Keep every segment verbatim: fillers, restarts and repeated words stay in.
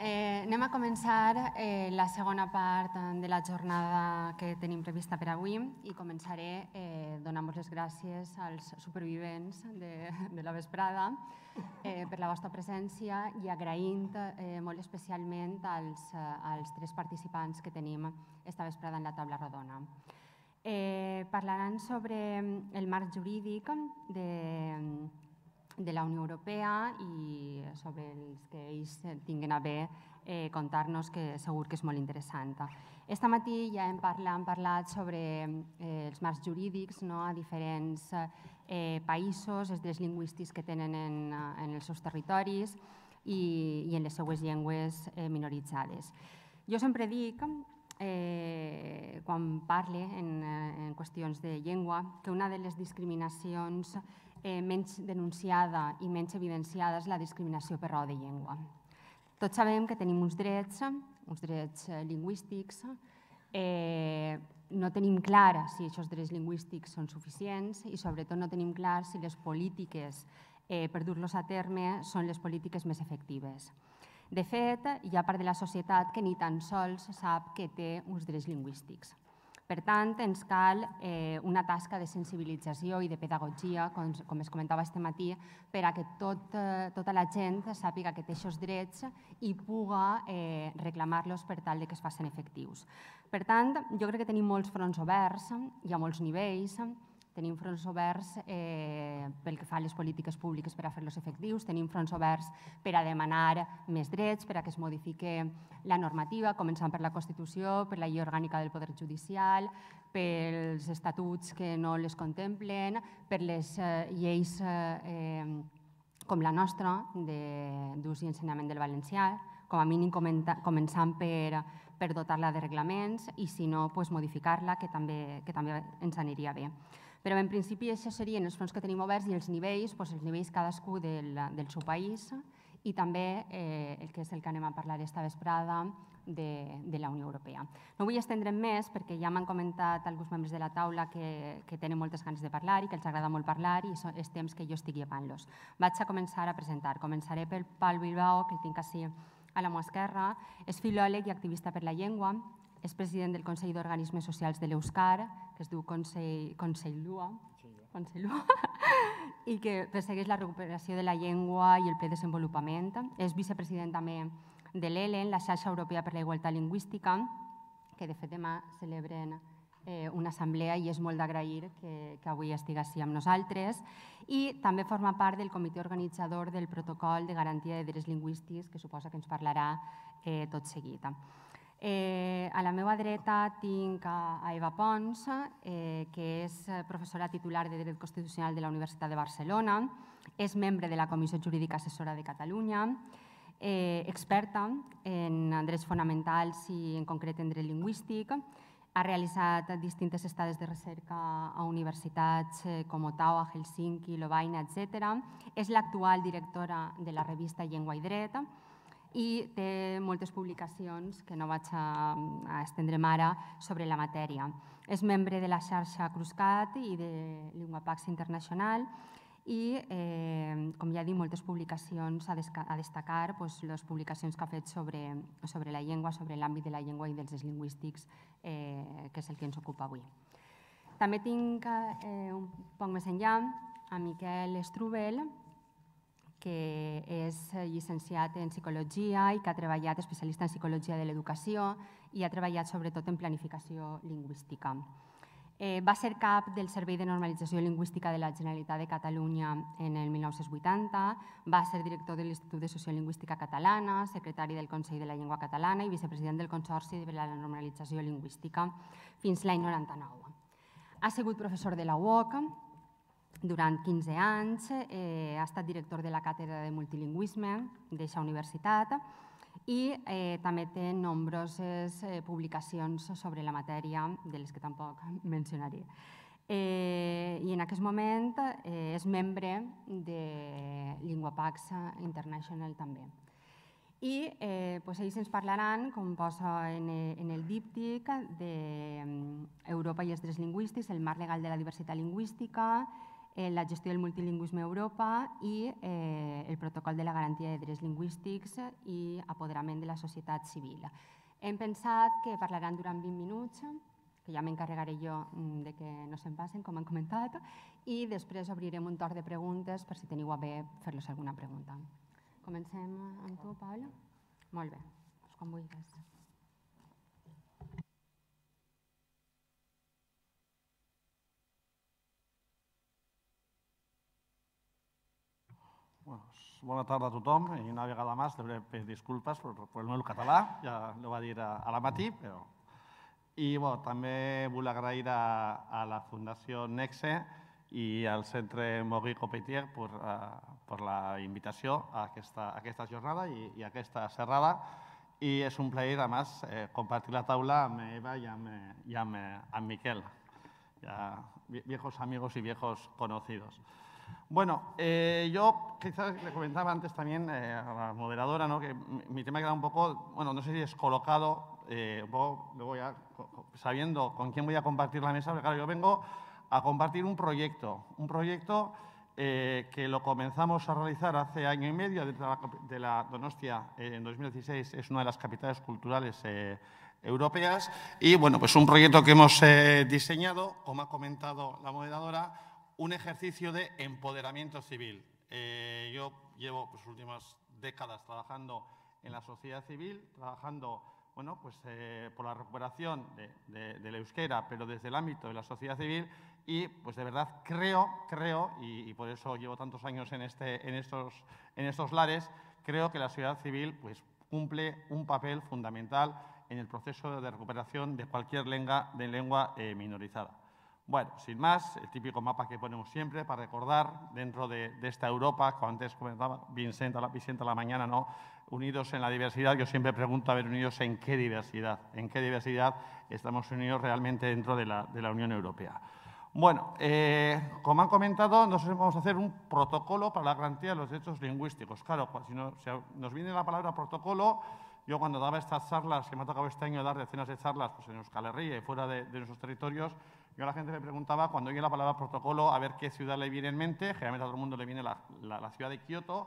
eh, anem a començar eh, la segona part de la jornada que tenim prevista per avui i començaré eh, donant-vos les gràcies als supervivents de, de la vesprada eh, per la vostra presència i agraint eh, molt especialment als, als tres participants que tenim esta vesprada en la taula rodona. Eh, parlaran sobre el marc jurídic de, de la Unió Europea i sobre els que ells tinguin a bé eh, contar-nos, que segur que és molt interessant. Esta matí ja hem parlat, hem parlat sobre eh, els marcs jurídics no, a diferents eh, països, els drets lingüístics que tenen en, en els seus territoris i, i en les seues llengües eh, minoritzades. Jo sempre dic, eh, quan parle en, en qüestions de llengua, que una de les discriminacions eh, menys denunciada i menys evidenciada és la discriminació per raó de llengua. Tots sabem que tenim uns drets, uns drets eh, lingüístics, eh, no tenim clar si aquests drets lingüístics són suficients i sobretot no tenim clar si les polítiques eh, per dur-los a terme són les polítiques més efectives. De fet, hi ha part de la societat que ni tan sols sap que té uns drets lingüístics. Per tant, ens cal eh, una tasca de sensibilització i de pedagogia, com, com es comentava este matí, per a que tot, eh, tota la gent sàpiga que té aquests drets i puga eh, reclamar-los per tal de que es facin efectius. Per tant, jo crec que tenim molts fronts oberts, hi ha molts nivells. Tenim fronts oberts eh, pel que fa a les polítiques públiques per a fer-los efectius, tenim fronts oberts per a demanar més drets, per a que es modifiqui la normativa, començant per la Constitució, per la llei orgànica del Poder Judicial, pels estatuts que no les contemplen, per les eh, lleis eh, com la nostra d'ús i ensenyament del valencià, com a mínim començant per, per dotar-la de reglaments i, si no, pues, modificar-la, que també, que també ens aniria bé. Però, en principi, això serien els fronts que tenim oberts i els nivells, doncs, els nivells cadascú del, del seu país i també eh, el que és el que anem a parlar esta vesprada de, de la Unió Europea. No vull estendre'm més perquè ja m'han comentat alguns membres de la taula que, que tenen moltes ganes de parlar i que els agrada molt parlar i és temps que jo estic llevant-los. Vaig a començar a presentar. Començaré pel Pal Bilbao, que el tinc així a la meva esquerra. És filòleg i activista per la llengua. És president del Consell d'Organismes Socials de l'Euskar, que es diu Consell, Consellua, Consellua i que persegueix la recuperació de la llengua i el ple desenvolupament. És vicepresident també de l'E L E N, la xarxa europea per la igualtat lingüística, que de fet demà celebren eh, una assemblea i és molt d'agrair que, que avui estigui així amb nosaltres. I també forma part del comitè organitzador del protocol de garantia de drets lingüístics, que suposa que ens parlarà eh, tot seguit. Eh, a la meva dreta tinc a, a Eva Pons, eh, que és professora titular de Dret Constitucional de la Universitat de Barcelona, és membre de la Comissió Jurídica Assessora de Catalunya, eh, experta en drets fonamentals i en concret en dret lingüístic, ha realitzat distintes estades de recerca a universitats com Ottawa, Helsinki, Lovaina, etcètera. És l'actual directora de la revista Llengua i Dret, i té moltes publicacions, que no vaig a, a estendre'm ara, sobre la matèria. És membre de la xarxa Cruscat i de LinguaPax Internacional i, eh, com ja he dit, moltes publicacions a, a destacar, doncs, les publicacions que ha fet sobre, sobre la llengua, sobre l'àmbit de la llengua i dels drets lingüístics, eh, que és el que ens ocupa avui. També tinc eh, un poc més enllà a Miquel Strubel, que és llicenciat en Psicologia i que ha treballat, especialista en Psicologia de l'Educació i ha treballat sobretot en planificació lingüística. Eh, va ser cap del Servei de Normalització Lingüística de la Generalitat de Catalunya en el mil nou-cents vuitanta, va ser director de l'Institut de Sociolingüística Catalana, secretari del Consell de la Llengua Catalana i vicepresident del Consorci de la Normalització Lingüística fins l'any noranta-nou. Ha sigut professor de la U O C durant quinze anys, eh, ha estat director de la Càtedra de Multilingüisme d'aquesta universitat i eh, també té nombroses eh, publicacions sobre la matèria, de les que tampoc mencionaré. Eh, I en aquest moment eh, és membre de LinguaPax International també. I eh, pues ells ens parlaran, com posa en, en el díptic, d'Europa i els drets lingüístics, el marc legal de la diversitat lingüística, eh, la gestió del multilingüisme a Europa i eh, el protocol de la garantia de drets lingüístics i apoderament de la societat civil. Hem pensat que parlaran durant vint minuts, que ja m'encarregaré jo de que no se'n passen, com han comentat, i després obrirem un torn de preguntes per si teniu a bé fer-los alguna pregunta. Comencem amb tu, Paula? Molt bé, doncs quan vulguis. Bona tarda a tothom i una vegada més deuré pedir disculpes per el meu català, ja ho va dir a la matí, però... I també vull agrair a la Fundació Nexe i al Centre Maurice Copetier per la invitació a aquesta jornada i a aquesta xerrada. I és un plaer, a més, compartir la taula amb Eva i amb Miquel, viejos amigos y viejos conocidos. Bueno, eh, yo quizás le comentaba antes también eh, a la moderadora, ¿no?, que mi tema queda un poco, bueno, no sé si descolocado, eh, un poco, luego ya sabiendo con quién voy a compartir la mesa, porque claro, yo vengo a compartir un proyecto, un proyecto eh, que lo comenzamos a realizar hace año y medio dentro de la, de la Donostia, eh, en dos mil dieciséis, es una de las capitales culturales eh, europeas, y bueno, pues un proyecto que hemos eh, diseñado, como ha comentado la moderadora, un ejercicio de empoderamiento civil. Eh, yo llevo pues, las últimas décadas trabajando en la sociedad civil, trabajando bueno, pues, eh, por la recuperación de, de, del euskera, pero desde el ámbito de la sociedad civil y pues de verdad creo, creo y, y por eso llevo tantos años en, este, en, estos, en estos lares, creo que la sociedad civil pues, cumple un papel fundamental en el proceso de recuperación de cualquier lengua, de lengua eh, minorizada. Bueno, sin más, el típico mapa que ponemos siempre para recordar dentro de, de esta Europa, como antes comentaba Vicente a, la, Vicente a la mañana, ¿no?, unidos en la diversidad. Yo siempre pregunto a ver unidos en qué diversidad, en qué diversidad estamos unidos realmente dentro de la, de la Unión Europea. Bueno, eh, como han comentado, nosotros vamos a hacer un protocolo para la garantía de los derechos lingüísticos. Claro, si, no, si nos viene la palabra protocolo, yo cuando daba estas charlas, que me ha tocado este año dar decenas de charlas pues en Euskal Herria y fuera de, de nuestros territorios, yo a la gente le preguntaba, cuando oye la palabra protocolo, a ver qué ciudad le viene en mente. Generalmente a todo el mundo le viene la, la, la ciudad de Kioto.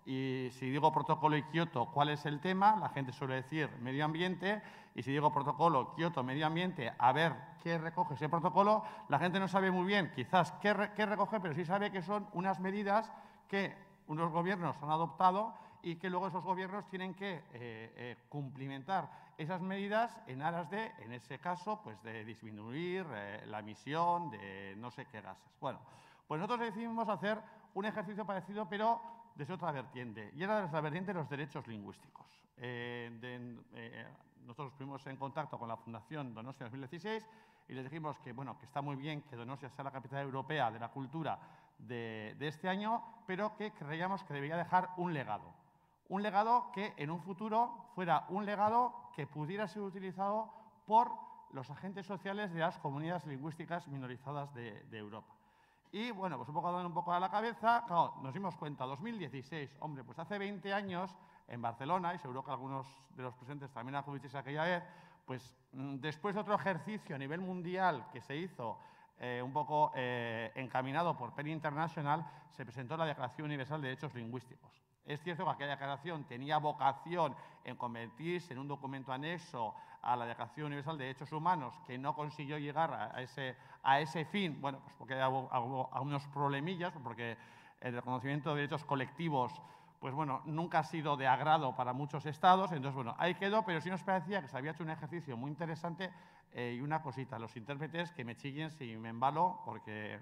Y si digo protocolo y Kioto, ¿cuál es el tema? La gente suele decir medio ambiente. Y si digo protocolo, Kioto, medio ambiente, a ver qué recoge ese protocolo, la gente no sabe muy bien quizás qué, re, qué recoge, pero sí sabe que son unas medidas que unos gobiernos han adoptado y que luego esos gobiernos tienen que eh, eh, cumplimentar esas medidas en aras de, en ese caso, pues de disminuir eh, la emisión de no sé qué gases. Bueno, pues nosotros decidimos hacer un ejercicio parecido, pero desde otra vertiente, y era desde la vertiente de los derechos lingüísticos. Eh, de, eh, nosotros estuvimos en contacto con la Fundación Donostia dos mil dieciséis y les dijimos que, bueno, que está muy bien que Donostia sea la capital europea de la cultura de, de este año, pero que creíamos que debía dejar un legado. Un legado que en un futuro fuera un legado que pudiera ser utilizado por los agentes sociales de las comunidades lingüísticas minorizadas de, de Europa. Y bueno, pues un poco dando un poco a la cabeza, claro, nos dimos cuenta, dos mil dieciséis, hombre, pues hace veinte años en Barcelona, y seguro que algunos de los presentes también acudisteis aquella vez, pues después de otro ejercicio a nivel mundial que se hizo eh, un poco eh, encaminado por PEN International, se presentó la Declaración Universal de Derechos Lingüísticos. Es cierto que aquella declaración tenía vocación en convertirse en un documento anexo a la Declaración Universal de Derechos Humanos, que no consiguió llegar a ese, a ese fin, bueno, pues porque hubo, hubo algunos problemillas, porque el reconocimiento de derechos colectivos, pues bueno, nunca ha sido de agrado para muchos estados. Entonces, bueno, ahí quedó, pero sí nos parecía que se había hecho un ejercicio muy interesante eh, y una cosita, los intérpretes que me chillen si me embalo, porque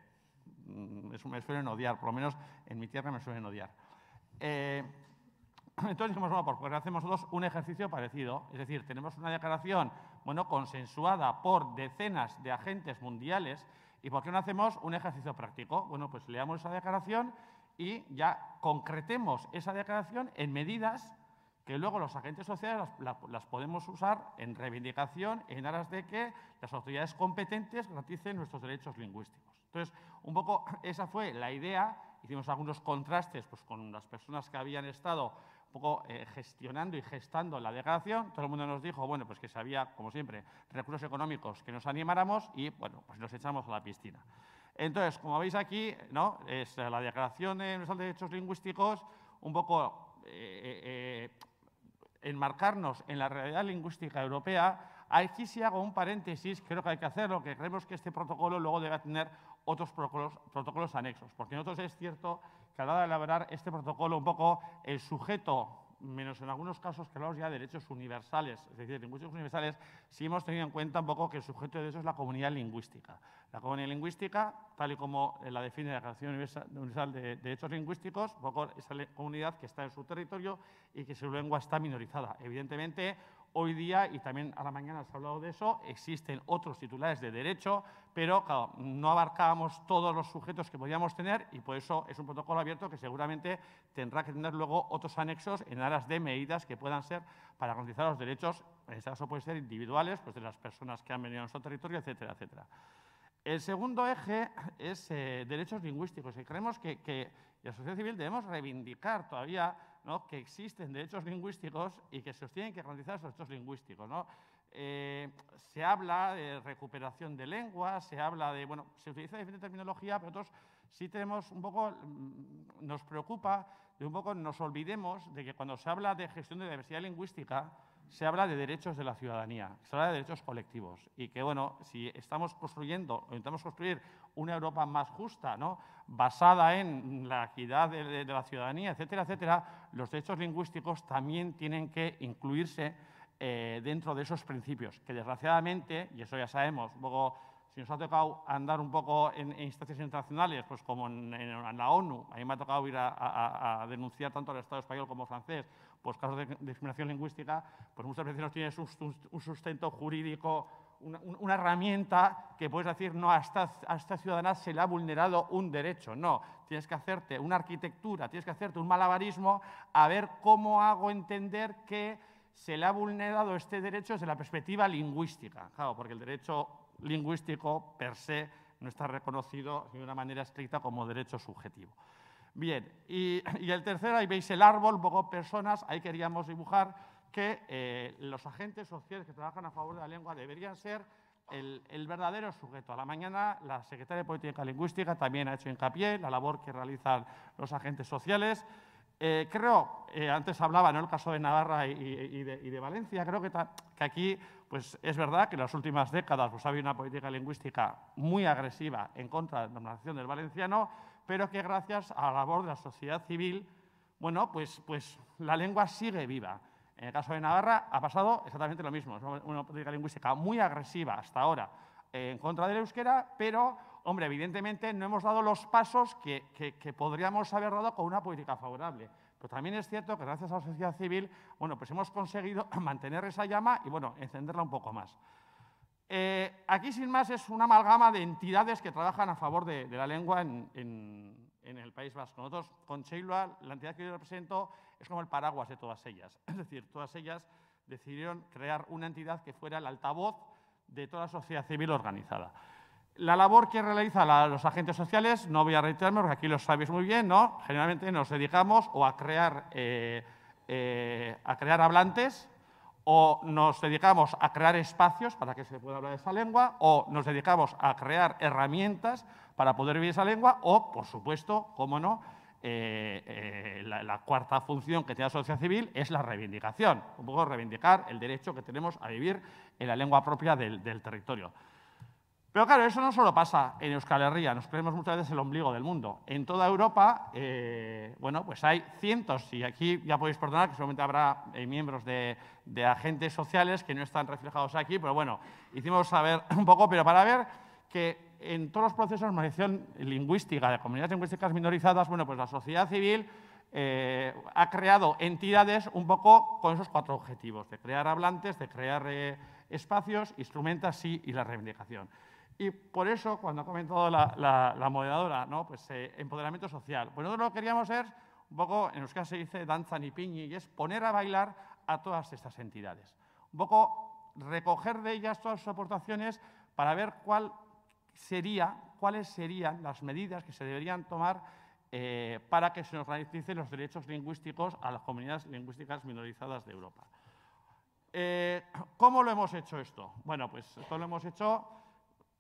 mm, eso me suelen odiar, por lo menos en mi tierra me suelen odiar. Eh, entonces dijimos, bueno, pues hacemos nosotros un ejercicio parecido, es decir, tenemos una declaración, bueno, consensuada por decenas de agentes mundiales, ¿y por qué no hacemos un ejercicio práctico? Bueno, pues leamos esa declaración y ya concretemos esa declaración en medidas que luego los agentes sociales las, las, las podemos usar en reivindicación en aras de que las autoridades competentes garanticen nuestros derechos lingüísticos. Entonces, un poco esa fue la idea. Hicimos algunos contrastes pues, con las personas que habían estado un poco eh, gestionando y gestando la declaración. Todo el mundo nos dijo, bueno, pues que si había, como siempre, recursos económicos que nos animáramos y, bueno, pues nos echamos a la piscina. Entonces, como veis aquí, ¿no? Es la Declaración Universal de Derechos Lingüísticos, un poco eh, eh, enmarcarnos en la realidad lingüística europea. Aquí sí hago un paréntesis, creo que hay que hacerlo, que creemos que este protocolo luego debe tener otros protocolos, protocolos anexos, porque nosotros es cierto que a la hora de elaborar este protocolo, un poco el sujeto, menos en algunos casos que hablamos ya de derechos universales, es decir, lingüísticos universales, sí hemos tenido en cuenta un poco que el sujeto de eso es la comunidad lingüística. La comunidad lingüística, tal y como la define la Declaración Universal de Derechos Lingüísticos, un poco esa comunidad que está en su territorio y que su lengua está minorizada. Evidentemente, hoy día, y también a la mañana se ha hablado de eso, existen otros titulares de derecho, pero claro, no abarcábamos todos los sujetos que podíamos tener y por eso es un protocolo abierto que seguramente tendrá que tener luego otros anexos en aras de medidas que puedan ser para garantizar los derechos, en este caso pueden ser individuales, pues de las personas que han venido a nuestro territorio, etcétera, etcétera. El segundo eje es eh, derechos lingüísticos y creemos que, que la sociedad civil debemos reivindicar todavía, ¿no?, que existen derechos lingüísticos y que se os tienen que garantizar esos derechos lingüísticos, ¿no? Eh, se habla de recuperación de lenguas, se habla de, bueno, se utiliza diferente terminología, pero nosotros sí tenemos un poco, nos preocupa de un poco nos olvidemos de que cuando se habla de gestión de diversidad lingüística, se habla de derechos de la ciudadanía, se habla de derechos colectivos y que, bueno, si estamos construyendo o intentamos construir una Europa más justa, ¿no?, basada en la equidad de, de, de la ciudadanía, etcétera, etcétera, los derechos lingüísticos también tienen que incluirse eh, dentro de esos principios, que desgraciadamente, y eso ya sabemos, un poco, si nos ha tocado andar un poco en, en instancias internacionales, pues como en, en, en la ONU, a mí me ha tocado ir a, a, a denunciar tanto al Estado español como francés, pues casos de discriminación lingüística, pues muchas veces no tienes un, un sustento jurídico, una, una herramienta que puedes decir, no, a esta, a esta ciudadana se le ha vulnerado un derecho. No, tienes que hacerte una arquitectura, tienes que hacerte un malabarismo a ver cómo hago entender que se le ha vulnerado este derecho desde la perspectiva lingüística. Claro, porque el derecho lingüístico per se no está reconocido de una manera estricta como derecho subjetivo. Bien, y, y el tercero, ahí veis el árbol, un poco personas, ahí queríamos dibujar que eh, los agentes sociales que trabajan a favor de la lengua deberían ser el, el verdadero sujeto. A la mañana la secretaria de Política Lingüística también ha hecho hincapié en la labor que realizan los agentes sociales. Eh, creo, eh, antes hablaba, ¿no?, el caso de Navarra y, y, de, y de Valencia, creo que, que aquí pues, es verdad que en las últimas décadas pues, ha habido una política lingüística muy agresiva en contra de la normalización del valenciano, pero que gracias a la labor de la sociedad civil, bueno, pues, pues la lengua sigue viva. En el caso de Navarra ha pasado exactamente lo mismo, es una política lingüística muy agresiva hasta ahora eh, en contra del euskera, pero, hombre, evidentemente no hemos dado los pasos que, que, que podríamos haber dado con una política favorable. Pero también es cierto que gracias a la sociedad civil, bueno, pues hemos conseguido mantener esa llama y, bueno, encenderla un poco más. Eh, aquí, sin más, es una amalgama de entidades que trabajan a favor de, de la lengua en, en, en el País Vasco. Nosotros, con Cheilua, la entidad que yo represento, es como el paraguas de todas ellas. Es decir, todas ellas decidieron crear una entidad que fuera el altavoz de toda la sociedad civil organizada. La labor que realizan la, los agentes sociales, no voy a reiterarme porque aquí lo sabéis muy bien, ¿no? Generalmente nos dedicamos o a crear, eh, eh, a crear hablantes, o nos dedicamos a crear espacios para que se pueda hablar esa lengua, o nos dedicamos a crear herramientas para poder vivir esa lengua, o, por supuesto, cómo no, eh, eh, la, la cuarta función que tiene la sociedad civil es la reivindicación, un poco reivindicar el derecho que tenemos a vivir en la lengua propia del, del territorio. Pero claro, eso no solo pasa en Euskal Herria, nos creemos muchas veces el ombligo del mundo. En toda Europa, eh, bueno, pues hay cientos, y aquí ya podéis perdonar que solamente habrá eh, miembros de, de agentes sociales que no están reflejados aquí, pero bueno, hicimos saber un poco, pero para ver que en todos los procesos de normalización lingüística de comunidades lingüísticas minorizadas, bueno, pues la sociedad civil eh, ha creado entidades un poco con esos cuatro objetivos, de crear hablantes, de crear eh, espacios, instrumentos, sí, y la reivindicación. Y por eso, cuando ha comentado la, la, la moderadora, ¿no?, pues eh, empoderamiento social, pues nosotros lo que queríamos es, un poco, en euskera se dice danza ni piñi, y es poner a bailar a todas estas entidades. Un poco recoger de ellas todas sus aportaciones para ver cuál sería, cuáles serían las medidas que se deberían tomar eh, para que se nos garanticen los derechos lingüísticos a las comunidades lingüísticas minorizadas de Europa. Eh, ¿Cómo lo hemos hecho esto? Bueno, pues esto lo hemos hecho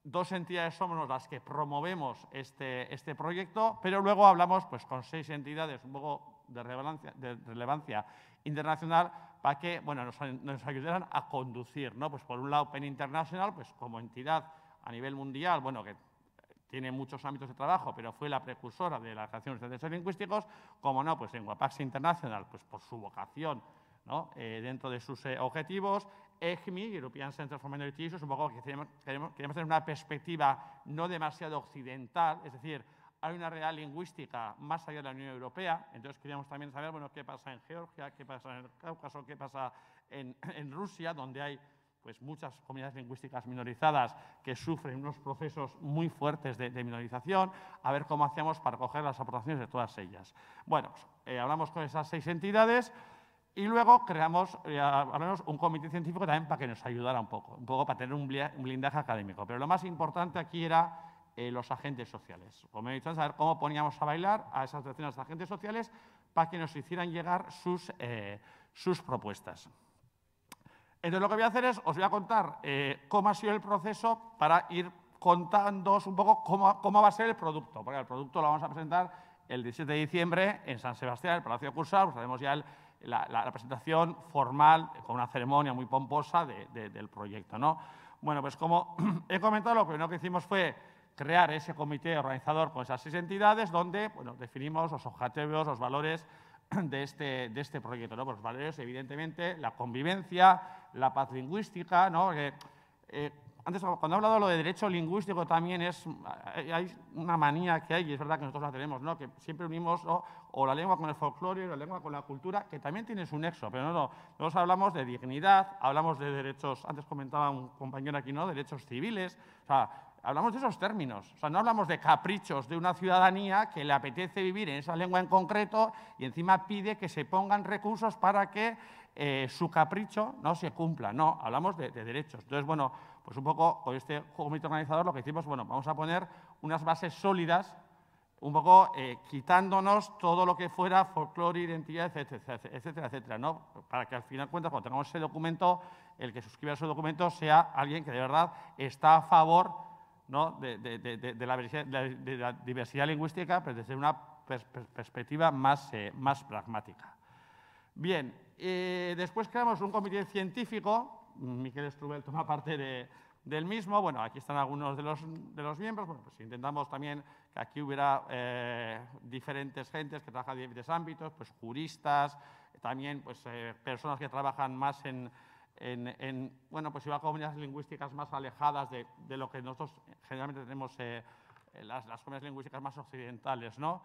dos entidades somos las que promovemos este, este proyecto, pero luego hablamos pues, con seis entidades un poco de relevancia, de relevancia internacional para que bueno, nos, nos ayudaran a conducir, ¿no? Pues por un lado, Penn International, pues como entidad a nivel mundial, bueno, que tiene muchos ámbitos de trabajo, pero fue la precursora de las acciones de derechos lingüísticos, como no, pues Lenguapax International, pues por su vocación, ¿no? Eh, dentro de sus eh, objetivos, E C M I, European Center for Minority Issues, un poco que queremos, queremos, queremos tener una perspectiva no demasiado occidental, es decir, hay una realidad lingüística más allá de la Unión Europea, entonces queríamos también saber, bueno, qué pasa en Georgia, qué pasa en el Cáucaso, qué pasa en, en Rusia, donde hay pues, muchas comunidades lingüísticas minorizadas que sufren unos procesos muy fuertes de, de minorización, a ver cómo hacíamos para coger las aportaciones de todas ellas. Bueno, pues, eh, hablamos con esas seis entidades. Y luego creamos eh, hablamos un comité científico también para que nos ayudara un poco, un poco para tener un blindaje académico. Pero lo más importante aquí era eh, los agentes sociales. Como he dicho, saber cómo poníamos a bailar a esas decenas de agentes sociales para que nos hicieran llegar sus, eh, sus propuestas. Entonces, lo que voy a hacer es, os voy a contar eh, cómo ha sido el proceso para ir contándoos un poco cómo, cómo va a ser el producto. Porque el producto lo vamos a presentar el diecisiete de diciembre en San Sebastián, en el Palacio de Cursal, pues haremos ya el La, la, la presentación formal, con una ceremonia muy pomposa de, de, del proyecto, ¿no? Bueno, pues como he comentado, lo primero que hicimos fue crear ese comité organizador con esas seis entidades donde bueno, definimos los objetivos, los valores de este, de este proyecto, ¿no? Pues los valores, evidentemente, la convivencia, la paz lingüística, ¿no? Que, eh, antes, cuando he hablado de lo de derecho lingüístico, también es, hay una manía que hay, y es verdad que nosotros la tenemos, ¿no? Que siempre unimos, ¿no? O la lengua con el folclore, o la lengua con la cultura, que también tiene su nexo, pero no, no. Nosotros hablamos de dignidad, hablamos de derechos, antes comentaba un compañero aquí, ¿no? Derechos civiles, o sea, hablamos de esos términos, o sea, no hablamos de caprichos de una ciudadanía que le apetece vivir en esa lengua en concreto y encima pide que se pongan recursos para que eh, su capricho no se cumpla, no, hablamos de, de derechos. Entonces, bueno, pues un poco con este comité organizador lo que hicimos, bueno, vamos a poner unas bases sólidas, un poco eh, quitándonos todo lo que fuera folclore, identidad, etcétera, etcétera, etcétera, ¿no? Para que al final cuentas, cuando tengamos ese documento, el que suscriba ese documento sea alguien que de verdad está a favor, ¿no? de, de, de, de, la, de la diversidad lingüística, pero desde una pers perspectiva más, eh, más pragmática. Bien, eh, después creamos un comité científico. Miquel Strubel toma parte de, del mismo. Bueno, aquí están algunos de los, de los miembros. Bueno, pues intentamos también que aquí hubiera eh, diferentes gentes que trabajan en diferentes ámbitos, pues juristas, también pues, eh, personas que trabajan más en, en, en bueno, pues igual comunidades lingüísticas más alejadas de, de lo que nosotros generalmente tenemos eh, las, las comunidades lingüísticas más occidentales, ¿no?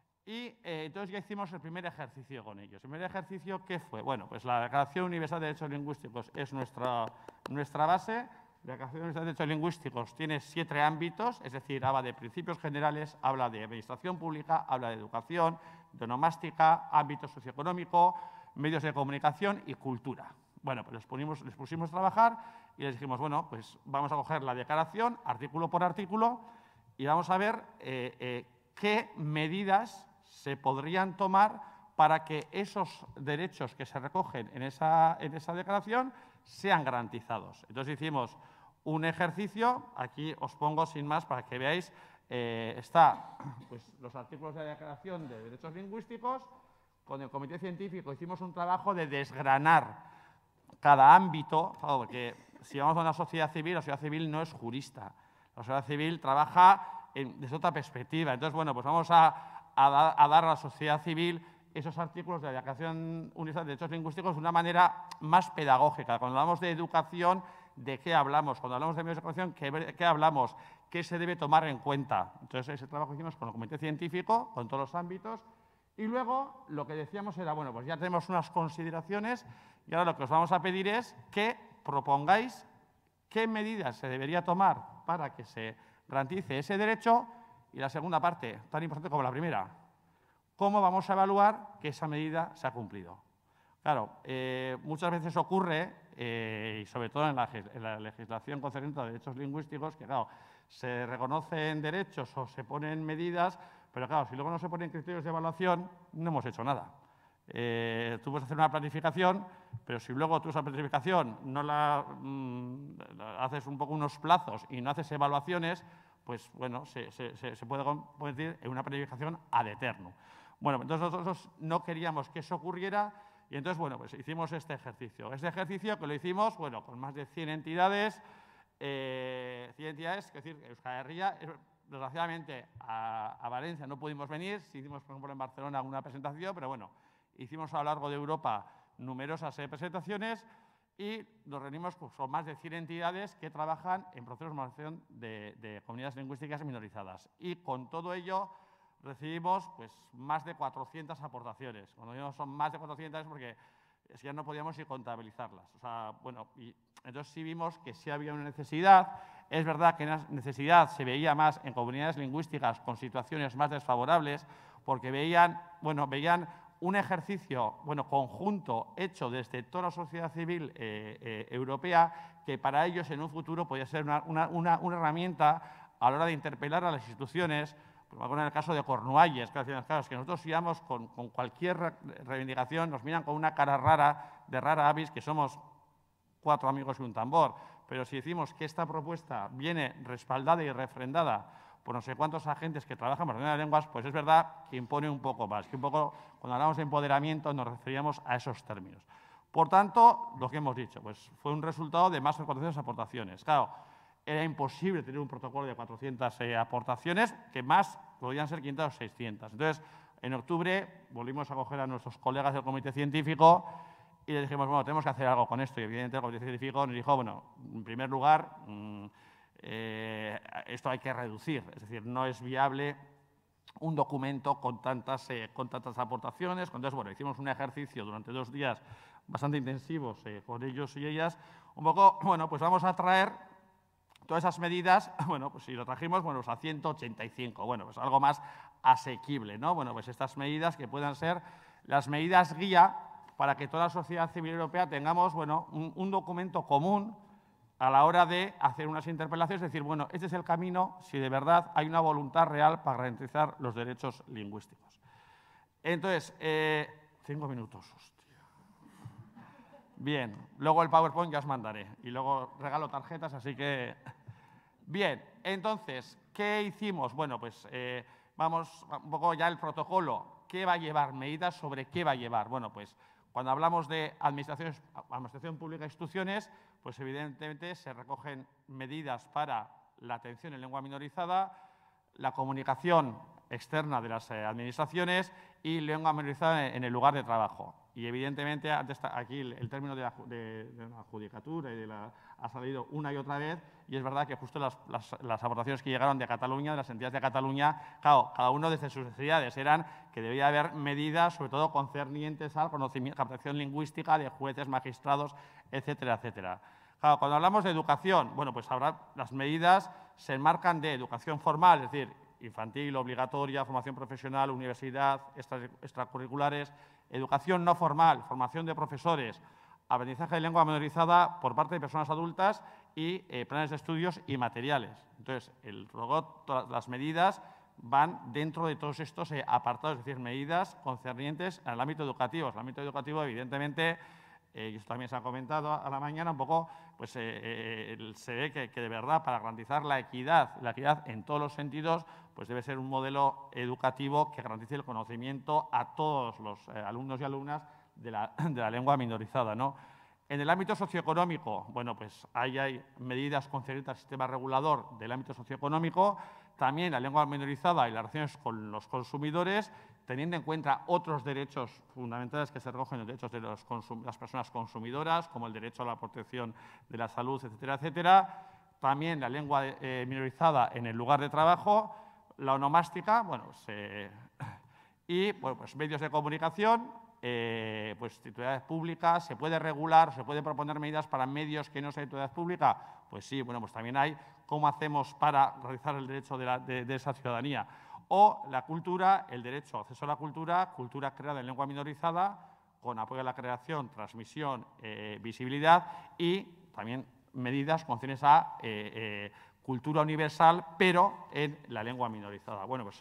Y eh, entonces ya hicimos el primer ejercicio con ellos. El primer ejercicio, ¿qué fue? Bueno, pues la Declaración Universal de Derechos Lingüísticos es nuestra, nuestra base. La Declaración Universal de Derechos Lingüísticos tiene siete ámbitos, es decir, habla de principios generales, habla de administración pública, habla de educación, de onomástica, ámbito socioeconómico, medios de comunicación y cultura. Bueno, pues les, ponimos, les pusimos a trabajar y les dijimos, bueno, pues vamos a coger la declaración, artículo por artículo, y vamos a ver eh, eh, qué medidas se podrían tomar para que esos derechos que se recogen en esa, en esa declaración sean garantizados. Entonces hicimos un ejercicio, aquí os pongo sin más para que veáis, eh, está pues, los artículos de la Declaración de Derechos Lingüísticos. Con el comité científico hicimos un trabajo de desgranar cada ámbito, porque si vamos a una sociedad civil, la sociedad civil no es jurista, la sociedad civil trabaja en, desde otra perspectiva. Entonces, bueno, pues vamos a, a, a dar a la sociedad civil esos artículos de la Declaración Universal de Derechos Lingüísticos de una manera más pedagógica. Cuando hablamos de educación, ¿de qué hablamos? Cuando hablamos de medios de comunicación, ¿qué, qué hablamos? ¿Qué se debe tomar en cuenta? Entonces, ese trabajo hicimos con el comité científico, con todos los ámbitos, y luego lo que decíamos era, bueno, pues ya tenemos unas consideraciones y ahora lo que os vamos a pedir es que propongáis qué medidas se debería tomar para que se garantice ese derecho y la segunda parte, tan importante como la primera, cómo vamos a evaluar que esa medida se ha cumplido. Claro, eh, muchas veces ocurre, eh, y sobre todo en la, en la legislación concerniente a derechos lingüísticos, que claro, se reconocen derechos o se ponen medidas, pero claro, si luego no se ponen criterios de evaluación, no hemos hecho nada. Eh, tú puedes hacer una planificación, pero si luego tú esa planificación no la, mmm, la haces un poco unos plazos y no haces evaluaciones, pues bueno, se, se, se puede convertir en una planificación ad eternum. Bueno, entonces nosotros no queríamos que eso ocurriera y entonces, bueno, pues hicimos este ejercicio. Este ejercicio que lo hicimos, bueno, con más de cien entidades, eh, cien entidades, es decir, Euskal Herria, desgraciadamente a, a Valencia no pudimos venir, sí hicimos, por ejemplo, en Barcelona alguna presentación, pero bueno, hicimos a lo largo de Europa numerosas eh, presentaciones y nos reunimos pues, con más de cien entidades que trabajan en procesos de normalización de, de comunidades lingüísticas minorizadas. Y con todo ello recibimos pues, más de cuatrocientas aportaciones. Cuando digo son más de cuatrocientas es porque es que ya no podíamos ni contabilizarlas. O sea, bueno, y entonces sí vimos que sí había una necesidad. Es verdad que la necesidad se veía más en comunidades lingüísticas con situaciones más desfavorables porque veían, bueno, veían un ejercicio bueno, conjunto hecho desde toda la sociedad civil eh, eh, europea que para ellos en un futuro podía ser una, una, una, una herramienta a la hora de interpelar a las instituciones. Por ejemplo, en el caso de Cornualles, claro, que nosotros íbamos con, con cualquier reivindicación, nos miran con una cara rara, de rara avis, que somos cuatro amigos y un tambor. Pero si decimos que esta propuesta viene respaldada y refrendada por no sé cuántos agentes que trabajan en las lenguas, pues es verdad que impone un poco más, que un poco, cuando hablamos de empoderamiento, nos referíamos a esos términos. Por tanto, lo que hemos dicho, pues fue un resultado de más de cuatrocientas aportaciones. Claro, era imposible tener un protocolo de cuatrocientas eh, aportaciones, que más podían ser quinientas o seiscientas. Entonces, en octubre volvimos a coger a nuestros colegas del comité científico y les dijimos, bueno, tenemos que hacer algo con esto. Y evidentemente el comité científico nos dijo, bueno, en primer lugar, mmm, eh, esto hay que reducir. Es decir, no es viable un documento con tantas, eh, con tantas aportaciones. Entonces, bueno, hicimos un ejercicio durante dos días bastante intensivos eh, con ellos y ellas. Un poco, bueno, pues vamos a traer todas esas medidas, bueno, pues si lo trajimos, bueno, pues a ciento ochenta y cinco, bueno, pues algo más asequible, ¿no? Bueno, pues estas medidas que puedan ser las medidas guía para que toda la sociedad civil europea tengamos, bueno, un, un documento común a la hora de hacer unas interpelaciones, es decir, bueno, este es el camino si de verdad hay una voluntad real para garantizar los derechos lingüísticos. Entonces, eh, cinco minutos, hostia. Bien, luego el PowerPoint ya os mandaré y luego regalo tarjetas, así que… Bien, entonces, ¿qué hicimos? Bueno, pues eh, vamos un poco ya el protocolo. ¿Qué va a llevar? Medidas sobre qué va a llevar. Bueno, pues cuando hablamos de administraciones, administración pública e instituciones, pues evidentemente se recogen medidas para la atención en lengua minorizada, la comunicación externa de las eh, administraciones y lengua minorizada en, en el lugar de trabajo. Y evidentemente, antes aquí el, el término de la, de, de la judicatura y de la, ha salido una y otra vez, y es verdad que justo las, las, las aportaciones que llegaron de Cataluña, de las entidades de Cataluña, claro, cada uno desde sus necesidades eran que debía haber medidas, sobre todo concernientes al conocimiento, captación lingüística de jueces, magistrados, etcétera, etcétera. Claro, cuando hablamos de educación, bueno, pues ahora las medidas se enmarcan de educación formal, es decir, infantil, obligatoria, formación profesional, universidad, extra, extracurriculares, educación no formal, formación de profesores, aprendizaje de lengua minorizada por parte de personas adultas y eh, planes de estudios y materiales. Entonces, el robot, todas las medidas van dentro de todos estos eh, apartados, es decir, medidas concernientes al ámbito educativo. El ámbito educativo, evidentemente, eh, y esto también se ha comentado a la mañana, un poco, pues eh, eh, se ve que, que de verdad para garantizar la equidad, la equidad en todos los sentidos, pues debe ser un modelo educativo que garantice el conocimiento a todos los eh, alumnos y alumnas de la, de la lengua minorizada, ¿no? En el ámbito socioeconómico, bueno, pues ahí hay medidas concernientes al sistema regulador del ámbito socioeconómico, también la lengua minorizada y las relaciones con los consumidores, teniendo en cuenta otros derechos fundamentales que se recogen en los derechos de los las personas consumidoras, como el derecho a la protección de la salud, etcétera, etcétera. También la lengua eh, minorizada en el lugar de trabajo, la onomástica, bueno, pues, eh, y bueno, pues medios de comunicación, eh, pues titularidad pública, ¿se puede regular, se pueden proponer medidas para medios que no sean de titularidad pública? Pues sí, bueno, pues también hay cómo hacemos para realizar el derecho de, la, de, de esa ciudadanía. O la cultura, el derecho a acceso a la cultura, cultura creada en lengua minorizada, con apoyo a la creación, transmisión, eh, visibilidad y también medidas concernientes a eh, eh, cultura universal, pero en la lengua minorizada. Bueno, pues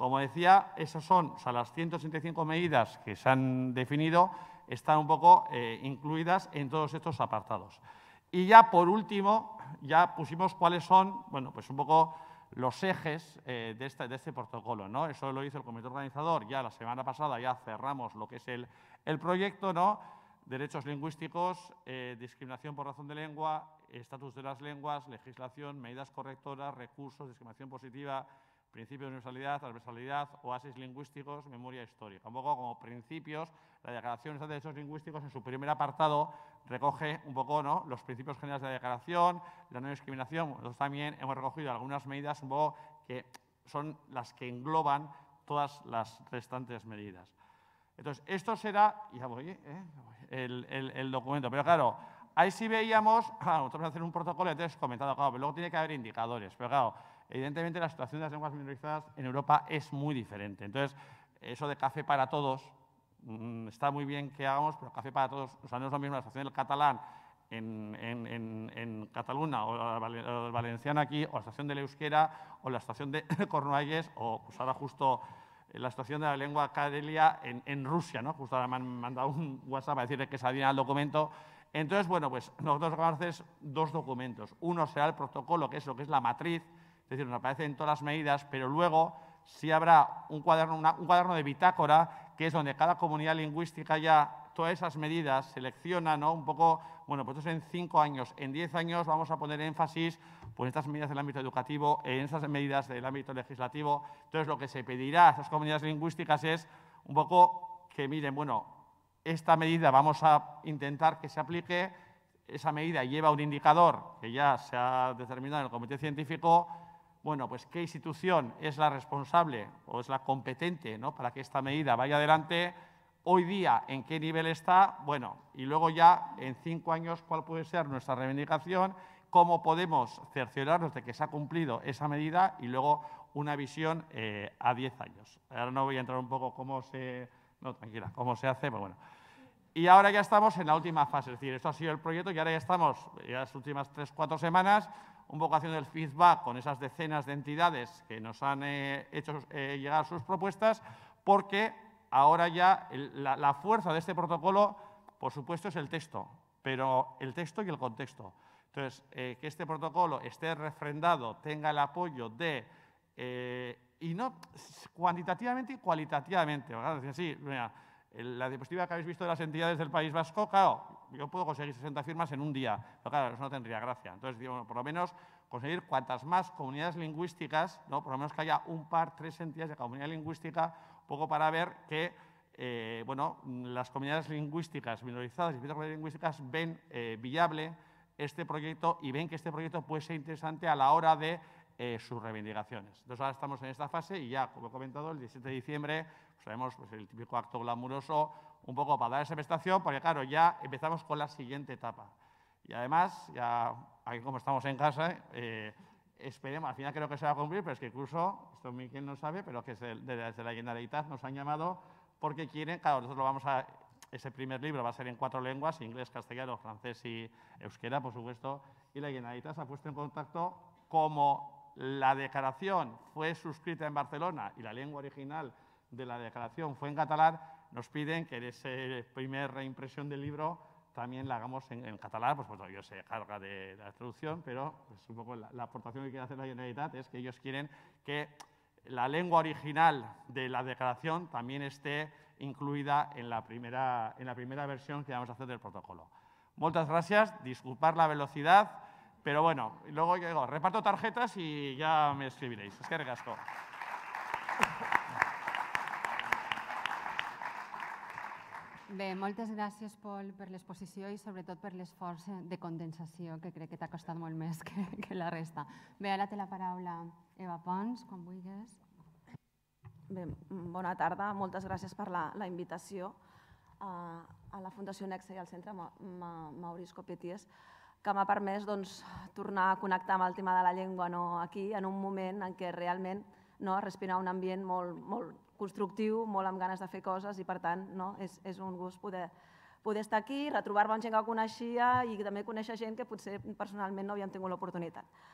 Como decía, esas son, o sea, las ciento ochenta y cinco medidas que se han definido, están un poco eh, incluidas en todos estos apartados. Y ya por último, ya pusimos cuáles son, bueno, pues un poco los ejes eh, de, este, de este protocolo, ¿no? Eso lo hizo el comité organizador, ya la semana pasada ya cerramos lo que es el, el proyecto, ¿no? Derechos lingüísticos, eh, discriminación por razón de lengua, estatus de las lenguas, legislación, medidas correctoras, recursos, discriminación positiva, principio de universalidad, transversalidad, oasis lingüísticos, memoria histórica. Un poco como principios, la Declaración de Derechos Lingüísticos en su primer apartado recoge un poco, ¿no?, los principios generales de la declaración, la no discriminación. Nosotros también hemos recogido algunas medidas un poco que son las que engloban todas las restantes medidas. Entonces, esto será, ya voy, ¿eh? el, el, el documento, pero claro, ahí sí veíamos, claro, nosotros vamos a hacer un protocolo, ya te he comentado, claro, pero luego tiene que haber indicadores, pero claro, evidentemente la situación de las lenguas minorizadas en Europa es muy diferente. Entonces, eso de café para todos, mmm, está muy bien que hagamos, pero café para todos, o sea, no es lo mismo la situación del catalán en, en, en, en Cataluña o el valenciano aquí, o la situación del euskera, o la situación de Cornualles, o pues ahora justo la situación de la lengua carelia en, en Rusia, ¿no? Justo ahora me han mandado un WhatsApp para decirle que salía el documento. Entonces, bueno, pues nosotros vamos a hacer dos documentos. Uno será el protocolo, que es lo que es la matriz, es decir, nos aparecen todas las medidas, pero luego sí habrá un cuaderno, una, un cuaderno de bitácora, que es donde cada comunidad lingüística ya todas esas medidas selecciona, ¿no? Un poco, bueno, pues en cinco años, en diez años vamos a poner énfasis pues, en estas medidas del ámbito educativo, en estas medidas del ámbito legislativo. Entonces, lo que se pedirá a esas comunidades lingüísticas es un poco que miren, bueno, esta medida vamos a intentar que se aplique, esa medida lleva un indicador que ya se ha determinado en el comité científico. Bueno, pues qué institución es la responsable o es la competente, ¿no?, para que esta medida vaya adelante, hoy día en qué nivel está, bueno, y luego ya en cinco años cuál puede ser nuestra reivindicación, cómo podemos cerciorarnos de que se ha cumplido esa medida y luego una visión eh, a diez años. Ahora no voy a entrar un poco cómo se… No, tranquila, cómo se hace, pero bueno. Y ahora ya estamos en la última fase, es decir, esto ha sido el proyecto y ahora ya estamos, ya las últimas tres, cuatro semanas, un poco haciendo el feedback con esas decenas de entidades que nos han eh, hecho eh, llegar sus propuestas, porque ahora ya el, la, la fuerza de este protocolo, por supuesto, es el texto, pero el texto y el contexto. Entonces, eh, que este protocolo esté refrendado, tenga el apoyo de, eh, y no cuantitativamente y cualitativamente, ¿verdad? Es decir, sí, mira, la diapositiva que habéis visto de las entidades del País Vasco, claro, yo puedo conseguir sesenta firmas en un día, pero claro, eso no tendría gracia. Entonces, digo, bueno, por lo menos conseguir cuantas más comunidades lingüísticas, ¿no?, por lo menos que haya un par, tres entidades de comunidad lingüística, un poco para ver que eh, bueno, las comunidades lingüísticas minorizadas y comunidades lingüísticas ven eh, viable este proyecto y ven que este proyecto puede ser interesante a la hora de eh, sus reivindicaciones. Entonces, ahora estamos en esta fase y ya, como he comentado, el diecisiete de diciembre pues, haremos pues, el típico acto glamuroso un poco para dar esa prestación, porque claro, ya empezamos con la siguiente etapa. Y además, ya aquí como estamos en casa, eh, esperemos, al final creo que se va a cumplir, pero es que incluso, esto Miquel no sabe, pero que desde, desde la Generalitat nos han llamado porque quieren, claro, nosotros lo vamos a… Ese primer libro va a ser en cuatro lenguas, inglés, castellano, francés y euskera, por supuesto, y la Generalitat se ha puesto en contacto. Como la declaración fue suscrita en Barcelona y la lengua original de la declaración fue en catalán, nos piden que en esa primera reimpresión del libro también la hagamos en, en catalán, pues bueno, yo se carga de, de la traducción, pero pues, un poco la, la aportación que quiere hacer la Generalitat es que ellos quieren que la lengua original de la declaración también esté incluida en la primera, en la primera versión que vamos a hacer del protocolo. Muchas gracias, disculpar la velocidad, pero bueno, luego yo digo, reparto tarjetas y ya me escribiréis. Es que recasco. Bé, moltes gràcies, Pol, per l'exposició i sobretot per l'esforç de condensació, que crec que t'ha costat molt més que, que la resta. Bé, ara té la paraula Eva Pons, quan vulguis. Bé, bona tarda, moltes gràcies per la, la invitació a, a la Fundació Nexe i al Centre Ma, Ma, Maurice Copeties, que m'ha permès doncs, tornar a connectar amb el tema de la llengua no, aquí, en un moment en què realment no, respirar un ambient molt, molt constructiu, molt amb ganes de fer coses i, per tant, no, és, és un gust poder, poder estar aquí, retrobar-me amb gent que coneixia i també conèixer gent que potser personalment no havíem tingut l'oportunitat.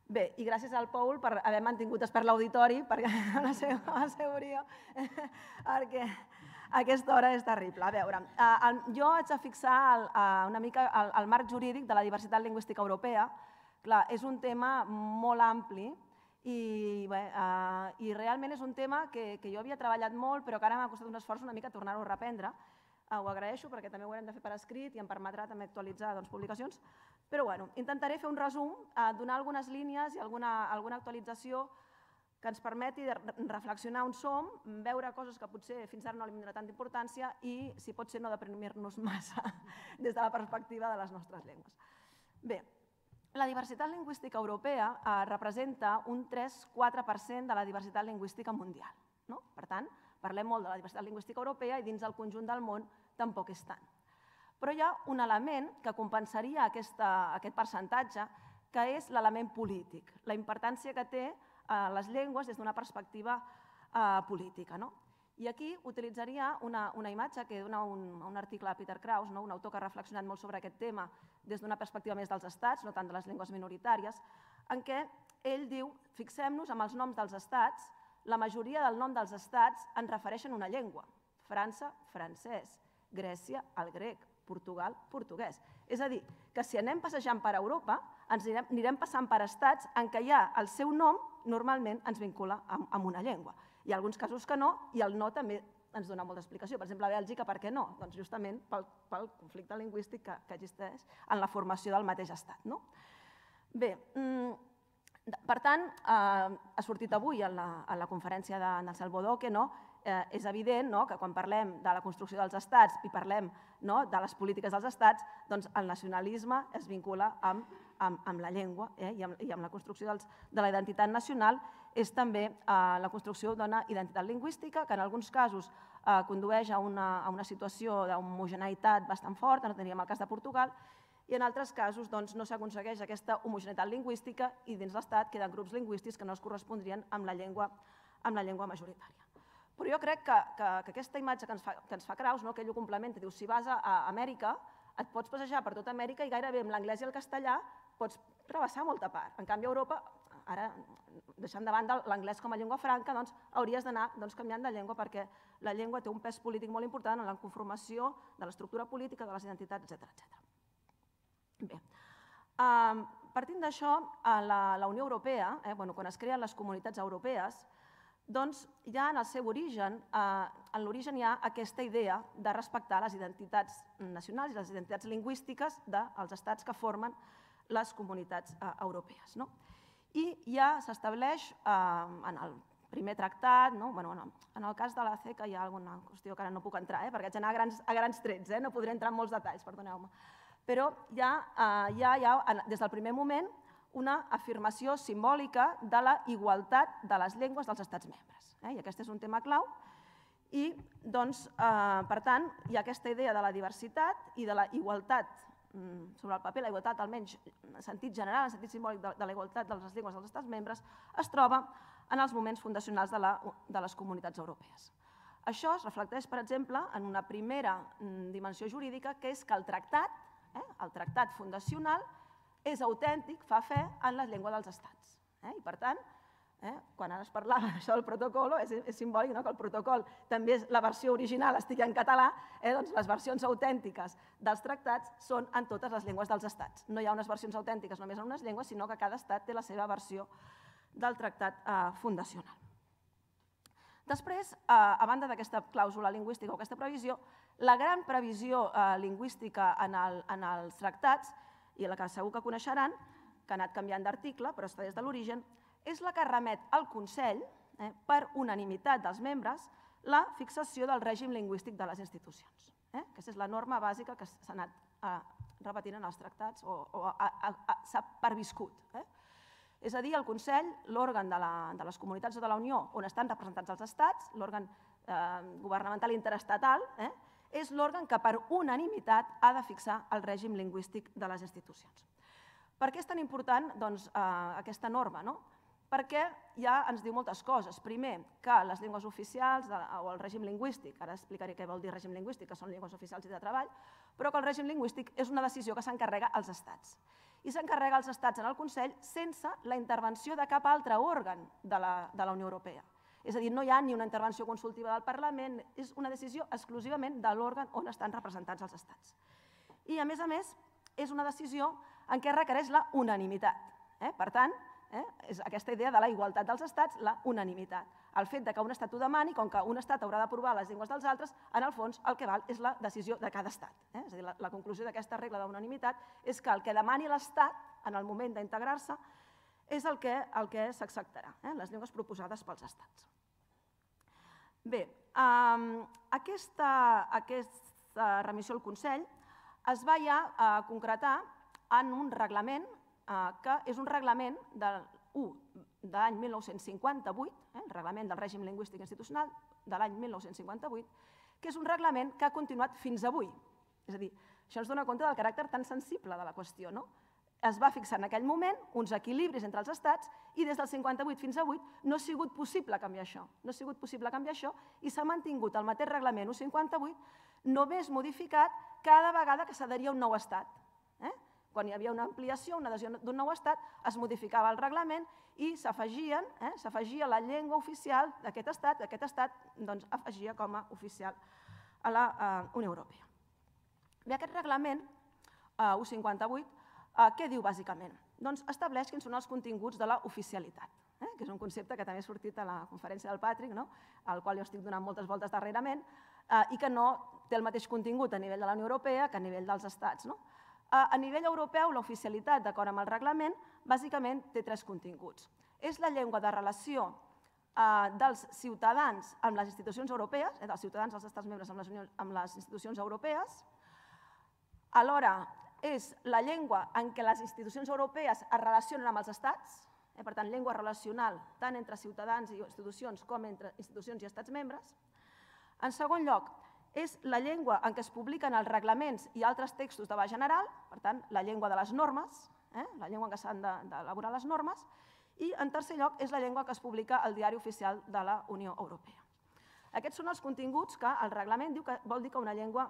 Bé, i gràcies al Paul per haver mantingut despert l'auditori, perquè la seva brio, perquè aquesta hora és terrible. A veure, jo haig de fixar una mica el marc jurídic de la diversitat lingüística europea. Clar, és un tema molt ampli i realment és un tema que jo havia treballat molt, però que ara m'ha costat un esforç una mica tornar-ho a reprendre. Ho agraeixo perquè també ho haurem de fer per escrit i em permetrà també actualitzar publicacions. Però bueno, intentaré fer un resum, donar algunes línies i alguna actualització que ens permeti reflexionar on som, veure coses que potser fins ara no li hem donat tanta importància i, si pot ser, no deprimir-nos massa des de la perspectiva de les nostres llengües. Bé, la diversitat lingüística europea representa un tres a quatre per cent de la diversitat lingüística mundial. Per tant, parlem molt de la diversitat lingüística europea i dins del conjunt del món tampoc és tant. Però hi ha un element que compensaria aquest percentatge, que és l'element polític, la importància que té les llengües des d'una perspectiva política. I aquí utilitzaria una imatge que dona un article de Peter Krause, un autor que ha reflexionat molt sobre aquest tema des d'una perspectiva més dels estats, no tant de les llengües minoritàries, en què ell diu, fixem-nos en els noms dels estats, la majoria del nom dels estats ens refereixen a una llengua. França, francès, Grècia, el grec, Portugal, portuguès. És a dir, que si anem passejant per Europa, ens anirem passant per estats en què ja el seu nom normalment ens vincula amb una llengua. Hi ha alguns casos que no, i el no també ens dona molta explicació. Per exemple, a Bèlgica, per què no? Doncs justament pel conflicte lingüístic que existeix en la formació del mateix estat. Bé, per tant, ha sortit avui a la conferència de Salvador que és evident que quan parlem de la construcció dels estats i parlem de les polítiques dels estats, doncs el nacionalisme es vincula amb la llengua i amb la construcció de la identitat nacional. És també la construcció d'una identitat lingüística que en alguns casos condueix a una situació d'homogeneïtat bastant forta, no teníem el cas de Portugal, i en altres casos no s'aconsegueix aquesta homogeneïtat lingüística i dins l'estat queden grups lingüístics que no es correspondrien amb la llengua majoritària. Però jo crec que aquesta imatge que ens fa Krause, que ell ho complementa, diu, si vas a Amèrica, et pots passejar per tota Amèrica i gairebé amb l'anglès i el castellà pots travessar molta part. En canvi, a Europa, ara deixant de banda l'anglès com a llengua franca, doncs hauries d'anar canviant de llengua perquè la llengua té un pes polític molt important en la conformació de l'estructura política, de les identitats, etcètera. Bé, partint d'això, a la Unió Europea, quan es creen les comunitats europees, doncs ja en el seu origen, en l'origen hi ha aquesta idea de respectar les identitats nacionals i les identitats lingüístiques dels estats que formen les comunitats europees. I ja s'estableix en el primer tractat, en el cas de la CECA hi ha alguna qüestió que ara no puc entrar, perquè haig d'anar a grans trets, no podré entrar en molts detalls, perdoneu-me, però ja hi ha des del primer moment una afirmació simbòlica de la igualtat de les llengües dels estats membres. I aquest és un tema clau. I, per tant, hi ha aquesta idea de la diversitat i de la igualtat sobre el paper, la igualtat almenys en sentit general, en sentit simbòlic de la igualtat de les llengües dels estats membres, es troba en els moments fundacionals de les comunitats europees. Això es reflecteix, per exemple, en una primera dimensió jurídica, que és que el tractat, el tractat fundacional, és autèntic, fa fe en la llengua dels estats. I per tant, quan ara es parlava d'això del protocol, és simbòlic que el protocol també la versió original estigui en català, doncs les versions autèntiques dels tractats són en totes les llengües dels estats. No hi ha unes versions autèntiques només en unes llengües, sinó que cada estat té la seva versió del tractat fundacional. Després, a banda d'aquesta clàusula lingüística o aquesta previsió, la gran previsió lingüística en els tractats, i la que segur que coneixeran, que ha anat canviant d'article, però està des de l'origen, és la que remet al Consell, per unanimitat dels membres, la fixació del règim lingüístic de les institucions. Aquesta és la norma bàsica que s'ha anat repetint en els tractats o s'ha perviscut. És a dir, el Consell, l'òrgan de les comunitats de la Unió on estan representats els estats, l'òrgan governamental interestatal, és l'òrgan que per unanimitat ha de fixar el règim lingüístic de les institucions. Per què és tan important aquesta norma? Perquè ja ens diu moltes coses. Primer, que les llengües oficials o el règim lingüístic, ara explicaré què vol dir règim lingüístic, que són llengües oficials i de treball, però que el règim lingüístic és una decisió que s'encarrega als estats. i s'encarrega als estats en el Consell sense la intervenció de cap altre òrgan de la Unió Europea. És a dir, no hi ha ni una intervenció consultiva del Parlament, és una decisió exclusivament de l'òrgan on estan representats els estats. I, a més a més, és una decisió en què requereix la unanimitat. Per tant, és aquesta idea de la igualtat dels estats, la unanimitat. El fet que un estat ho demani, com que un estat haurà d'aprovar les llengües dels altres, en el fons el que val és la decisió de cada estat. És a dir, la conclusió d'aquesta regla d'unanimitat és que el que demani l'estat en el moment d'integrar-se és el que s'acceptarà, les llengües proposades pels estats. Bé, aquesta remissió al Consell es va ja concretar en un reglament que és un reglament de l'any mil nou-cents cinquanta-vuit, el reglament del règim lingüístic institucional de l'any mil nou-cents cinquanta-vuit, que és un reglament que ha continuat fins avui. És a dir, això ens dona compte del caràcter tan sensible de la qüestió. Es va fixar en aquell moment uns equilibris entre els estats i des del cinquanta-vuit fins avui no ha sigut possible canviar això. No ha sigut possible canviar això i s'ha mantingut el mateix reglament u cinquanta-vuit, només modificat cada vegada que s'adheria un nou estat. Quan hi havia una ampliació, una adhesió d'un nou estat, es modificava el reglament i s'afegia la llengua oficial d'aquest estat, aquest estat afegia com a oficial a la Unió Europea. Bé, aquest reglament u cinquanta-vuit, què diu bàsicament? Doncs estableix quins són els continguts de l'oficialitat, que és un concepte que també ha sortit a la conferència del Patrick, al qual jo estic donant moltes voltes darrerament, i que no té el mateix contingut a nivell de la Unió Europea que a nivell dels estats. A nivell europeu, l'oficialitat, d'acord amb el reglament, bàsicament té tres continguts. És la llengua de relació dels ciutadans amb les institucions europees, dels ciutadans dels estats membres amb les institucions europees. Alhora, és la llengua en què les institucions europees es relacionen amb els estats, per tant, llengua relacional tant entre ciutadans i institucions com entre institucions i estats membres. En segon lloc, és la llengua en què es publiquen els reglaments i altres textos d'abast general, per tant, la llengua de les normes, la llengua en què s'han d'elaborar les normes, i, en tercer lloc, és la llengua que es publica al Diari Oficial de la Unió Europea. Aquests són els continguts que el reglament diu que vol dir que una llengua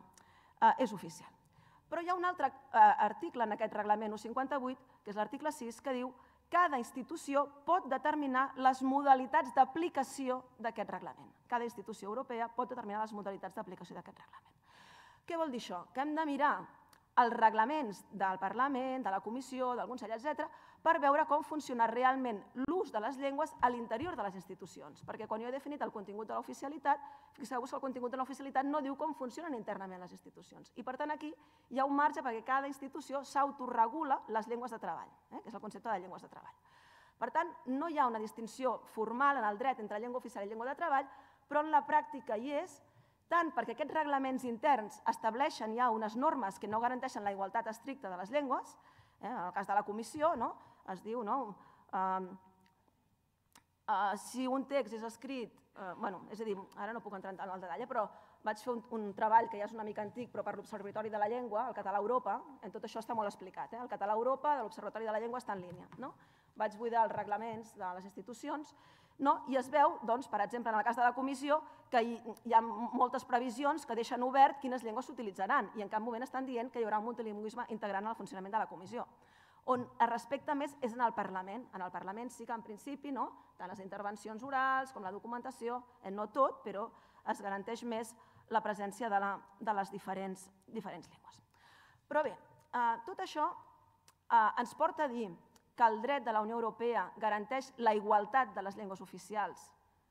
és oficial. Però hi ha un altre article en aquest reglament u cinquanta-vuit, que és l'article sis, que diu que cada institució pot determinar les modalitats d'aplicació d'aquest reglament. Cada institució europea pot determinar les modalitats d'aplicació d'aquest reglament. Què vol dir això? Que hem de mirar els reglaments del Parlament, de la Comissió, del Consell, etcètera, per veure com funciona realment l'ús de les llengües a l'interior de les institucions. Perquè quan jo he definit el contingut de l'oficialitat, fixeu-vos que el contingut de l'oficialitat no diu com funcionen internament les institucions. I per tant aquí hi ha un marge perquè cada institució s'autoregula les llengües de treball, que és el concepte de llengües de treball. Per tant, no hi ha una distinció formal en el dret entre llengua oficial i llengua de treball, però en la pràctica hi és, tant perquè aquests reglaments interns estableixen ja unes normes que no garanteixen la igualtat estricta de les llengües, en el cas de la comissió es diu si un text és escrit, és a dir, ara no puc entrar en el detall, però vaig fer un treball que ja és una mica antic, però per l'Observatori de la Llengua, el català a Europa, en tot això està molt explicat. El català a Europa de l'Observatori de la Llengua està en línia. Vaig buidar els reglaments de les institucions i es veu, per exemple, en el cas de la comissió, que hi ha moltes previsions que deixen obert quines llengües s'utilitzaran i en cap moment estan dient que hi haurà un multilingüisme integrant en el funcionament de la comissió. On es respecta més és en el Parlament. En el Parlament sí que en principi, tant les intervencions orals com la documentació, no tot, però es garanteix més la presència de les diferents llengües. Però bé, tot això ens porta a dir que el dret de la Unió Europea garanteix la igualtat de les llengües oficials,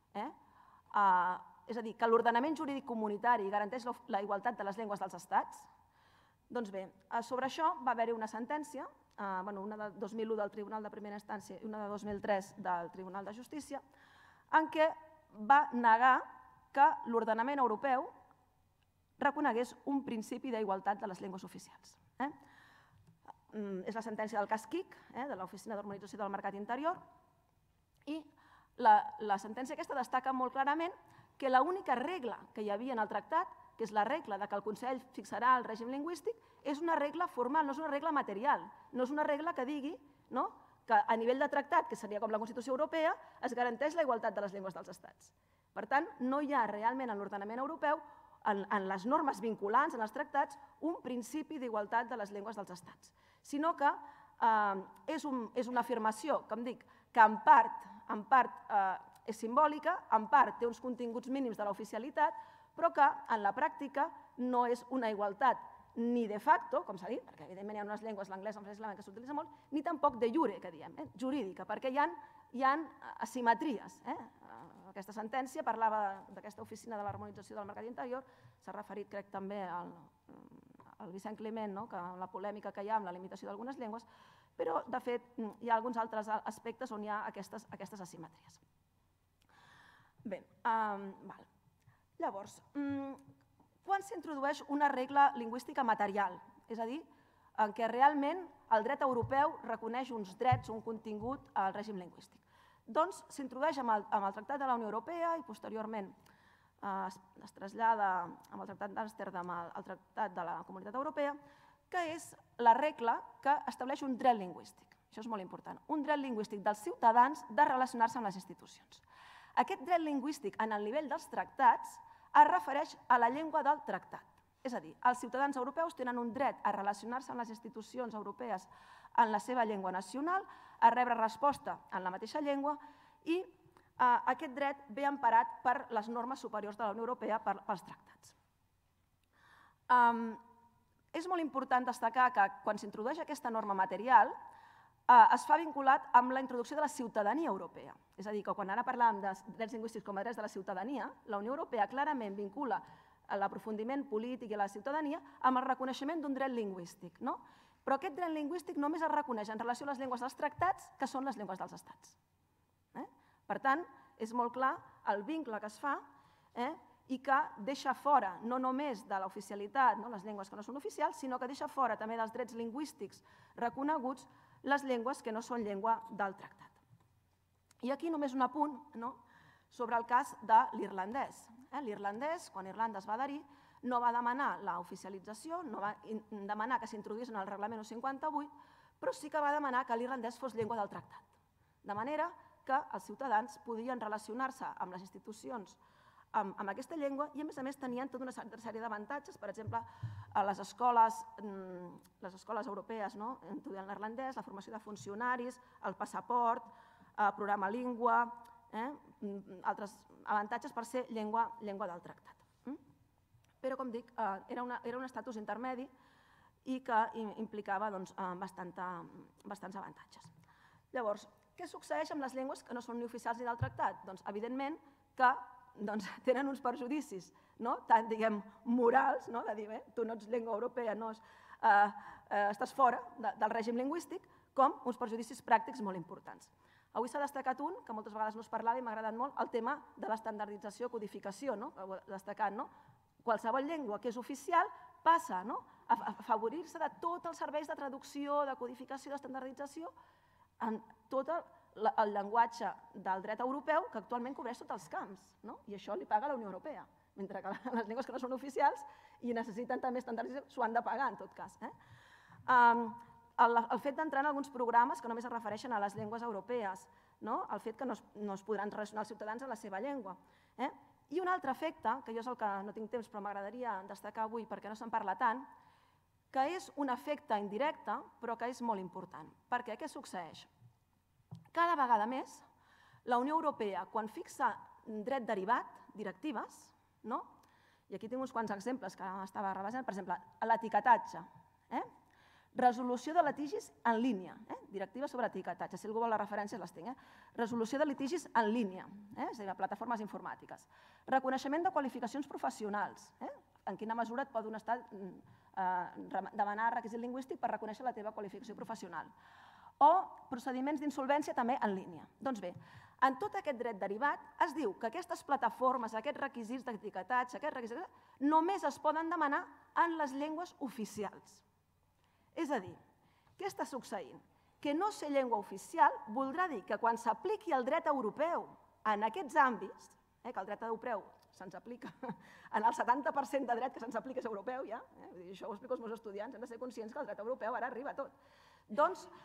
és a dir, que l'ordenament jurídic comunitari garanteix la igualtat de les llengües dels estats. Doncs bé, sobre això va haver-hi una sentència, una de dos mil u del Tribunal de Primera Instància i una de dos mil tres del Tribunal de Justícia, en què va negar que l'ordenament europeu reconegués un principi d'igualtat de les llengües oficials. És la sentència del cas Quic, de l'Oficina d'Harmonització del Mercat Interior, i la sentència aquesta destaca molt clarament que l'única regla que hi havia en el tractat, que és la regla que el Consell fixarà el règim lingüístic, és una regla formal, no és una regla material, no és una regla que digui que a nivell de tractat, que seria com la Constitució Europea, es garanteix la igualtat de les llengües dels estats. Per tant, no hi ha realment en l'ordenament europeu en les normes vinculants, en els tractats, un principi d'igualtat de les llengües dels estats, sinó que és una afirmació, com dic, que en part és simbòlica, en part té uns continguts mínims de l'oficialitat, però que en la pràctica no és una igualtat ni de facto, com s'ha dit, perquè evidentment hi ha unes llengües, l'anglès, el francès, que s'utilitza molt, ni tampoc de jure, que diem, jurídica, perquè hi ha asimetries. Aquesta sentència parlava d'aquesta oficina de l'harmonització del mercat interior, s'ha referit, crec, també al Vicent Climent, la polèmica que hi ha amb la limitació d'algunes llengües, però, de fet, hi ha alguns altres aspectes on hi ha aquestes asimetries. Bé, llavors, quan s'introdueix una regla lingüística material, és a dir, en què realment el dret europeu reconeix uns drets, un contingut al règim lingüístic? Doncs s'introdueix amb el Tractat de la Unió Europea i posteriorment es trasllada amb el Tractat d'Amsterdam al Tractat de la Comunitat Europea, que és la regla que estableix un dret lingüístic. Això és molt important. Un dret lingüístic dels ciutadans de relacionar-se amb les institucions. Aquest dret lingüístic en el nivell dels tractats es refereix a la llengua del tractat. És a dir, els ciutadans europeus tenen un dret a relacionar-se amb les institucions europees en la seva llengua nacional, a rebre resposta en la mateixa llengua i aquest dret ve emparat per les normes superiors de la Unió Europea pels tractats. És molt important destacar que quan s'introdueix aquesta norma material es fa vinculat amb la introducció de la ciutadania europea. És a dir, que quan ara parlàvem de drets lingüístics com a drets de la ciutadania, la Unió Europea clarament vincula l'aprofundiment polític i la ciutadania amb el reconeixement d'un dret lingüístic. Però aquest dret lingüístic només es reconeix en relació a les llengües dels tractats, que són les llengües dels estats. Per tant, és molt clar el vincle que es fa i que deixa fora no només de l'oficialitat les llengües que no són oficials, sinó que deixa fora també dels drets lingüístics reconeguts les llengües que no són llengua del tractat. I aquí només un apunt sobre el cas de l'irlandès. L'irlandès, quan Irlanda es va adherir, no va demanar l'oficialització, no va demanar que s'introduís en el reglament cent cinquanta-vuit, però sí que va demanar que l'irlandès fos llengua del tractat. De manera que els ciutadans podien relacionar-se amb les institucions amb aquesta llengua i, a més a més, tenien tota una sèrie d'avantatges. Per exemple, a les escoles europees estudiant l'irlandès, la formació de funcionaris, el passaport, el programa Língua, altres avantatges per ser llengua del tractat. Però, com dic, era un estatus intermedi i que implicava bastants avantatges. Llavors, què succeeix amb les llengües que no són ni oficials ni del tractat? Doncs, evidentment, que tenen uns perjudicis, tant, diguem, morals, de dir, tu no ets llengua europea, estàs fora del règim lingüístic, com uns perjudicis pràctics molt importants. Avui s'ha destacat un, que moltes vegades no es parlava i m'ha agradat molt, el tema de l'estandardització o codificació, destacant, no? Qualsevol llengua que és oficial passa a afavorir-se de tots els serveis de traducció, de codificació, d'estandardització, en tot el llenguatge del dret europeu que actualment cobreix tots els camps. I això li paga la Unió Europea, mentre que les llengües que no són oficials i necessiten també estandardització s'ho han de pagar, en tot cas. El fet d'entrar en alguns programes que només es refereixen a les llengües europees, el fet que no es podran relacionar els ciutadans amb la seva llengua. I un altre efecte, que jo és el que no tinc temps però m'agradaria destacar avui perquè no se'n parla tant, que és un efecte indirecte però que és molt important. Perquè què succeeix? Cada vegada més la Unió Europea, quan fixa dret derivat, directives, i aquí tinc uns quants exemples que estava repassant, per exemple, l'etiquetatge, resolució de litigis en línia, directiva sobre etiquetatge, si algú vol les referències les tinc, resolució de litigis en línia, és a dir, plataformes informàtiques, reconeixement de qualificacions professionals, en quina mesura et pot un estat demanar requisit lingüístic per reconèixer la teva qualificació professional, o procediments d'insolvència també en línia. Doncs bé, en tot aquest dret derivat es diu que aquestes plataformes, aquests requisits d'etiquetatge, aquests requisits, només es poden demanar en les llengües oficials. És a dir, què està succeint? Que no ser llengua oficial voldrà dir que quan s'apliqui el dret europeu en aquests àmbits, que el dret europeu se'ns aplica, en el setanta per cent de dret que se'ns aplica és europeu ja, això ho explico als meus estudiants, hem de ser conscients que el dret europeu ara arriba a tot. Doncs,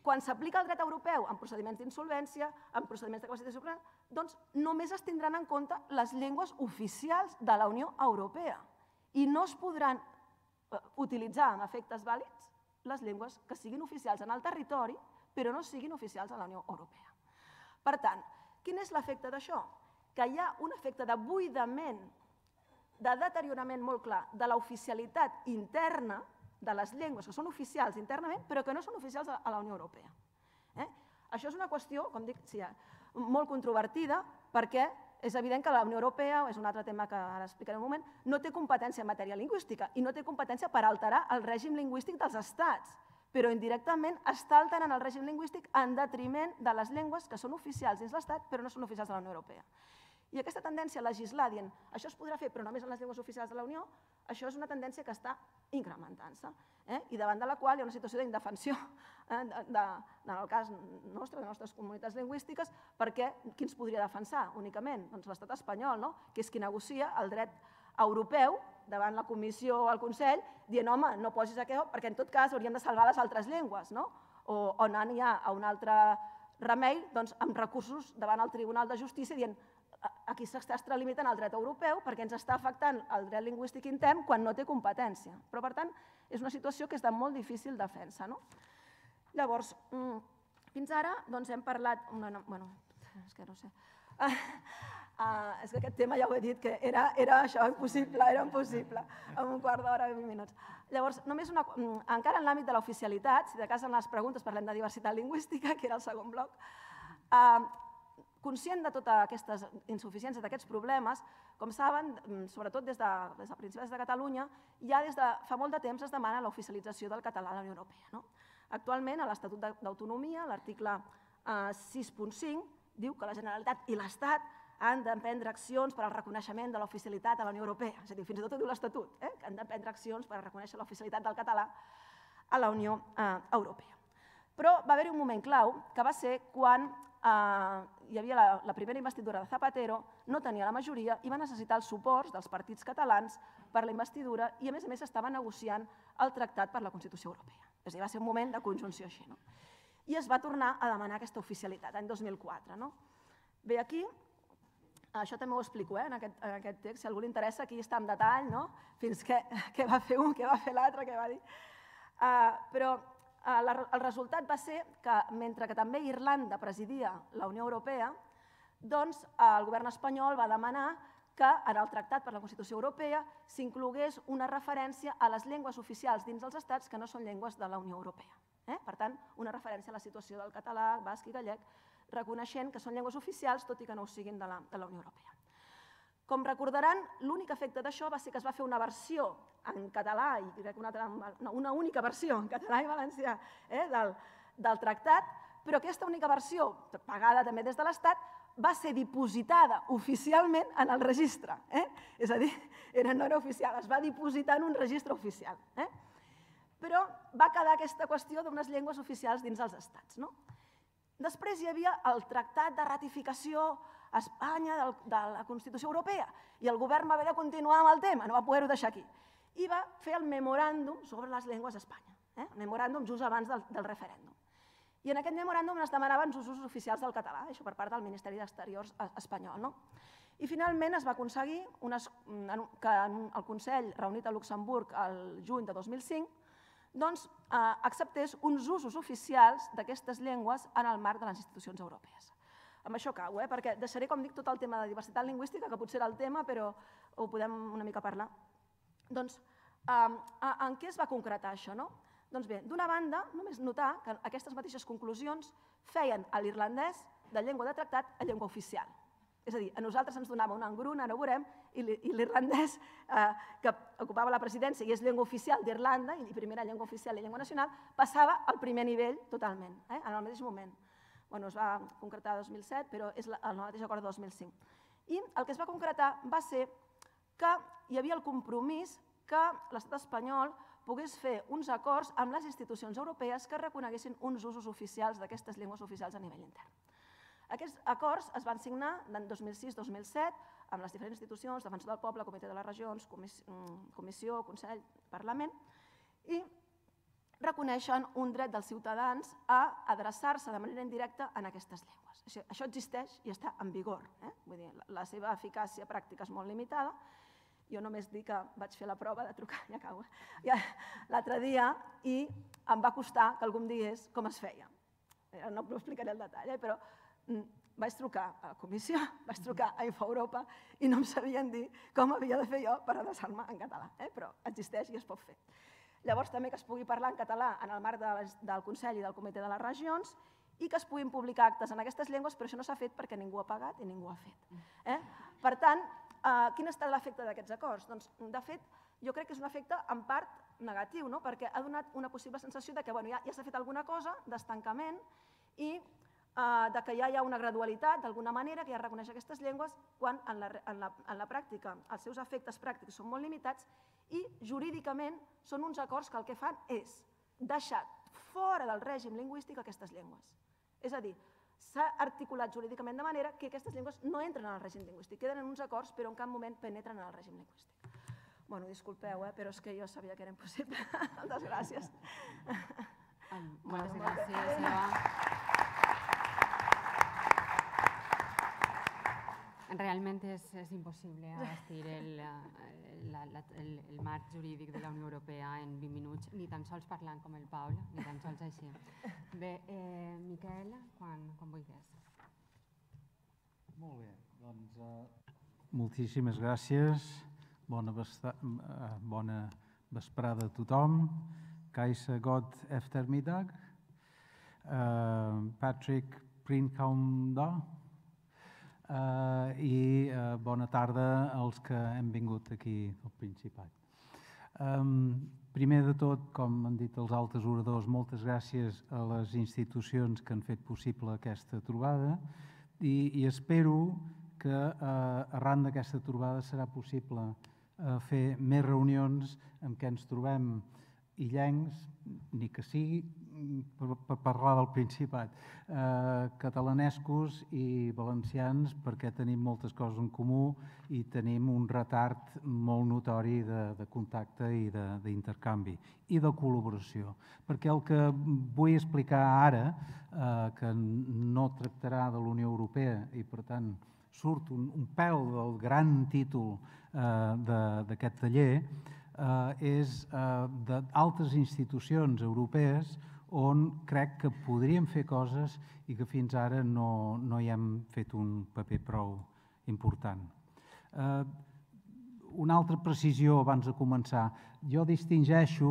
quan s'aplica el dret europeu en procediments d'insolvència, en procediments de capacitat suprema, doncs només es tindran en compte les llengües oficials de la Unió Europea i no es podran utilitzar amb efectes vàlids les llengües que siguin oficials en el territori però no siguin oficials a la Unió Europea. Per tant, quin és l'efecte d'això? Que hi ha un efecte de buidament, de deteriorament molt clar de l'oficialitat interna de les llengües que són oficials internament però que no són oficials a la Unió Europea. Això és una qüestió, com dic, molt controvertida perquè és evident que la Unió Europea, és un altre tema que ara explicaré un moment, no té competència en matèria lingüística i no té competència per alterar el règim lingüístic dels estats, però indirectament està alterant el règim lingüístic en detriment de les llengües que són oficials dins l'Estat però no són oficials de la Unió Europea. I aquesta tendència a legislar dient això es podrà fer però només en les llengües oficials de la Unió, això és una tendència que està incrementant-se i davant de la qual hi ha una situació d'indefensió en el cas nostre, de les nostres comunitats lingüístiques, perquè qui ens podria defensar únicament? Doncs l'estat espanyol, que és qui negocia el dret europeu davant la Comissió o el Consell dient home, no posis aquest perquè en tot cas hauríem de salvar les altres llengües o anant ja a un altre remei amb recursos davant el Tribunal de Justícia dient aquí s'està extralimitant el dret europeu perquè ens està afectant el dret lingüístic intern quan no té competència. Però, per tant, és una situació que és de molt difícil defensa. Llavors, fins ara hem parlat... Bueno, és que no sé... És que aquest tema ja ho he dit, que era això, impossible, era impossible, en un quart d'hora, vint minuts. Llavors, només una... Encara en l'àmbit de l'oficialitat, si de cas en les preguntes parlem de diversitat lingüística, que era el segon bloc, conscient de totes aquestes insuficiències, d'aquests problemes, com saben, sobretot des de principis de Catalunya, ja des de fa molt de temps es demana l'oficialització del català a la Unió Europea. Actualment, a l'Estatut d'Autonomia, l'article sis punt cinc, diu que la Generalitat i l'Estat han d'emprendre accions per al reconeixement de l'oficialitat a la Unió Europea. És a dir, fins i tot ho diu l'Estatut, que han d'emprendre accions per a reconèixer l'oficialitat del català a la Unió Europea. Però va haver-hi un moment clau, que va ser quan hi havia la primera investidura de Zapatero, no tenia la majoria i va necessitar els suports dels partits catalans per la investidura i, a més a més, estava negociant el tractat per la Constitució Europea. És a dir, va ser un moment de conjunció així. I es va tornar a demanar aquesta oficialitat, any dos mil quatre. Bé, aquí, això també ho explico en aquest text, si a algú li interessa, aquí està en detall, fins què va fer un, què va fer l'altre, què va dir. Però el resultat va ser que, mentre que també Irlanda presidia la Unió Europea, doncs el govern espanyol va demanar que en el Tractat per la Constitució Europea s'inclogués una referència a les llengües oficials dins dels estats que no són llengües de la Unió Europea. Per tant, una referència a la situació del català, basc i gallec, reconeixent que són llengües oficials, tot i que no ho siguin de la Unió Europea. Com recordaran, l'únic efecte d'això va ser que es va fer una versió en català, i crec que una única versió en català i valencià del tractat, però aquesta única versió, pagada també des de l'Estat, va ser dipositada oficialment en el registre. És a dir, no era oficial, es va dipositar en un registre oficial. Però va quedar aquesta qüestió d'unes llengües oficials dins els estats. Després hi havia el tractat de ratificació a Espanya de la Constitució Europea i el govern va haver de continuar amb el tema, no va poder-ho deixar aquí. I va fer el memoràndum sobre les llengües a Espanya, el memoràndum just abans del referèndum. I en aquest memoràndum es demanaven els usos oficials del català, això per part del Ministeri d'Exteriors espanyol. I finalment es va aconseguir que el Consell, reunit a Luxemburg el juny de dos mil cinc, acceptés uns usos oficials d'aquestes llengües en el marc de les institucions europees. Amb això acabo, perquè deixaré, com dic, tot el tema de diversitat lingüística, que potser era el tema, però ho podem una mica parlar. Doncs, en què es va concretar això? Doncs bé, d'una banda, només notar que aquestes mateixes conclusions feien a l'irlandès de llengua de tractat a llengua oficial. És a dir, a nosaltres ens donava un engrun, ara ho veurem, i l'irlandès, que ocupava la presidència i és llengua oficial d'Irlanda, i primera llengua oficial i llengua nacional, passava al primer nivell totalment, en el mateix moment. Es va concretar el dos mil set, però és el mateix acord de dos mil cinc. I el que es va concretar va ser que hi havia el compromís que l'estat espanyol pogués fer uns acords amb les institucions europees que reconeguessin uns usos oficials d'aquestes llengües oficials a nivell intern. Aquests acords es van signar l'any dos mil sis dos mil set amb les diferents institucions, Defensor del Poble, Comitè de les Regions, Comissió, Consell, Parlament, i reconeixen un dret dels ciutadans a adreçar-se de manera indirecta en aquestes llengües. Això existeix i està en vigor. Vull dir, la seva eficàcia pràctica és molt limitada. Jo només dic que vaig fer la prova de trucar, ja acabo, l'altre dia i em va costar que algú em digués com es feia. No ho explicaré el detall, però vaig trucar a la comissió, vaig trucar a InfoEuropa i no em sabien dir com havia de fer jo per adreçar-me en català, però existeix i es pot fer. Llavors també que es pugui parlar en català en el marc del Consell i del Comitè de les Regions i que es puguin publicar actes en aquestes llengües, però això no s'ha fet perquè ningú ha pagat i ningú ha fet. Per tant, quin ha estat l'efecte d'aquests acords? Doncs, de fet, jo crec que és un efecte en part negatiu, perquè ha donat una possible sensació que ja s'ha fet alguna cosa d'estancament i que ja hi ha una gradualitat, d'alguna manera, que ja reconeix aquestes llengües, quan en la pràctica els seus efectes pràctics són molt limitats i jurídicament són uns acords que el que fan és deixar fora del règim lingüístic aquestes llengües. És a dir, s'ha articulat jurídicament de manera que aquestes llengües no entren en el règim lingüístic, queden en uns acords però en cap moment penetren en el règim lingüístic. Bueno, disculpeu, però és que jo sabia que era impossible. Moltes gràcies. Moltes gràcies, Eva. Realment és impossible abastir el marc jurídic de la Unió Europea en vint minuts, ni tan sols parlant com el Paul, ni tan sols així. Bé, Miquel, quan vulguis. Molt bé, doncs moltíssimes gràcies, bona vesprada a tothom, Kajsa Gott eftermiddag, Patrick Princkaum-da, i bona tarda als que hem vingut aquí al Principat. Primer de tot, com han dit els altres oradors, moltes gràcies a les institucions que han fet possible aquesta trobada i espero que arran d'aquesta trobada serà possible fer més reunions en què ens trobem illencs, ni que sigui per parlar del Principat, catalanescos i valencians, perquè tenim moltes coses en comú i tenim un retard molt notori de contacte i d'intercanvi i de col·laboració. Perquè el que vull explicar ara, que no tractarà de la Unió Europea i per tant surt un pèl del gran títol d'aquest taller, és d'altres institucions europees on crec que podríem fer coses i que fins ara no hi hem fet un paper prou important. Una altra precisió abans de començar. Jo distingeixo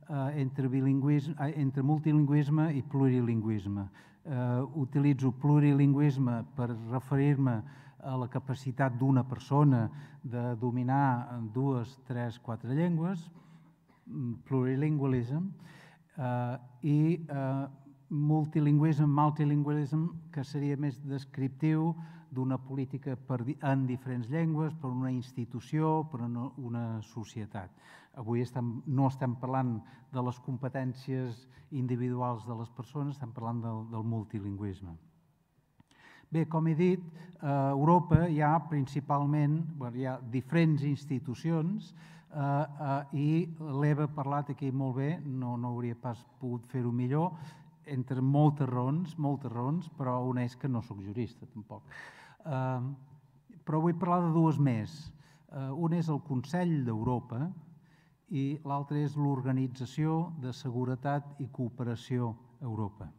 entre multilingüisme i plurilingüisme. Utilitzo plurilingüisme per referir-me a la capacitat d'una persona de dominar dues, tres, quatre llengües, plurilingualism, i multilingüisme, multilingüisme, que seria més descriptiu d'una política en diferents llengües, per una institució, per una societat. Avui no estem parlant de les competències individuals de les persones, estem parlant del multilingüisme. Bé, com he dit, a Europa hi ha principalment diferents institucions i l'Eva ha parlat aquí molt bé, no hauria pas pogut fer-ho millor, entre moltes raons, moltes raons, però una és que no soc jurista, tampoc. Però vull parlar de dues més. Una és el Consell d'Europa i l'altra és l'Organització de Seguretat i Cooperació a Europa.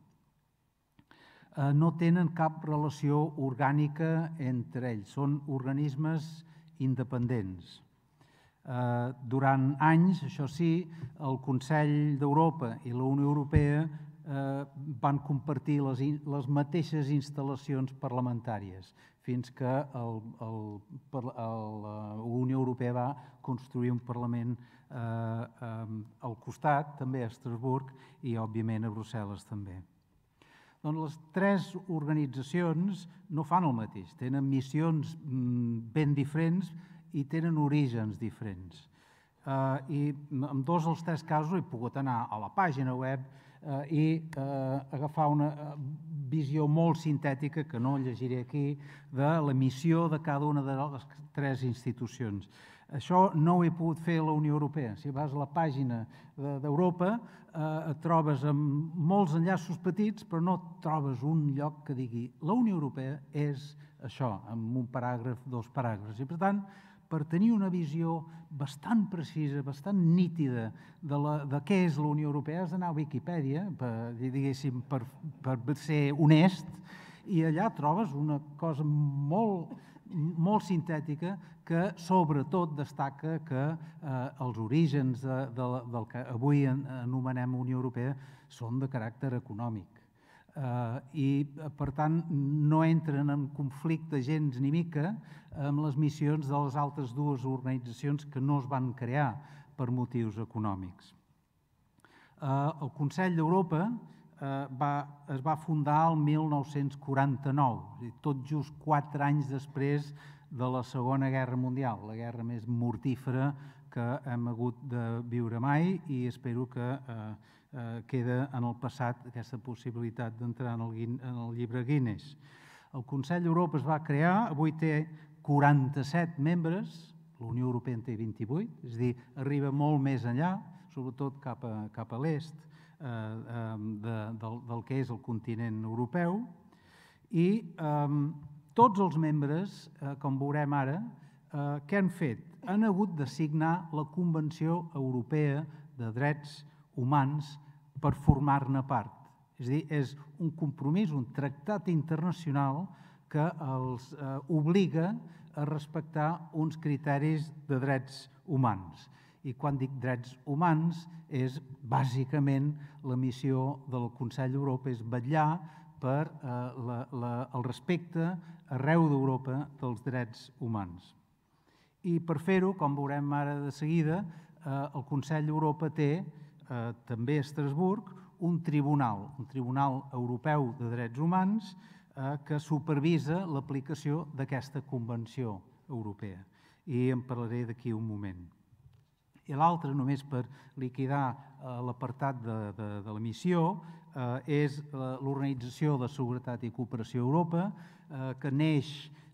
No tenen cap relació orgànica entre ells, són organismes independents. Durant anys, això sí, el Consell d'Europa i la Unió Europea van compartir les mateixes instal·lacions parlamentàries, fins que la Unió Europea va construir un Parlament al costat, també a Estrasburg, i òbviament a Brussel·les també. Doncs les tres organitzacions no fan el mateix, tenen missions ben diferents i tenen orígens diferents. I en dos dels tres casos he pogut anar a la pàgina web i agafar una visió molt sintètica, que no llegiré aquí, de la missió de cada una de les tres institucions. Això no ho he pogut fer a la Unió Europea. Si vas a la pàgina d'Europa, et trobes amb molts enllaços petits, però no trobes un lloc que digui la Unió Europea és això, amb un paràgraf, dos paràgrafs. I, per tant, per tenir una visió bastant precisa, bastant nítida de què és la Unió Europea, has d'anar a Viquipèdia, diguéssim, per ser honest, i allà trobes una cosa molt molt sintètica que sobretot destaca que els orígens del que avui anomenem Unió Europea són de caràcter econòmic i per tant no entren en conflicte gens ni mica amb les missions de les altres dues organitzacions que no es van crear per motius econòmics. El Consell d'Europa es va fundar el mil nou-cents quaranta-nou, tot just quatre anys després de la Segona Guerra Mundial, la guerra més mortífera que hem hagut de viure mai i espero que queda en el passat aquesta possibilitat d'entrar en el llibre Guinness. El Consell d'Europa es va crear, avui té quaranta-set membres, la Unió Europea en té vint-i-vuit, és a dir, arriba molt més enllà, sobretot cap a l'est, del que és el continent europeu i tots els membres, com veurem ara, què han fet? Han hagut de signar la Convenció Europea de Drets Humans per formar-ne part. És a dir, és un compromís, un tractat internacional que els obliga a respectar uns criteris de drets humans. I quan dic drets humans és bàsicament la missió del Consell d'Europa, és vetllar per el respecte arreu d'Europa dels drets humans. I per fer-ho, com veurem ara de seguida, el Consell d'Europa té, també a Estrasburg, un tribunal, un tribunal europeu de drets humans que supervisa l'aplicació d'aquesta Convenció Europea. I en parlaré d'aquí un moment. I l'altre, només per liquidar l'apartat de la missió, és l'Organització de Seguretat i Cooperació a Europa, que neix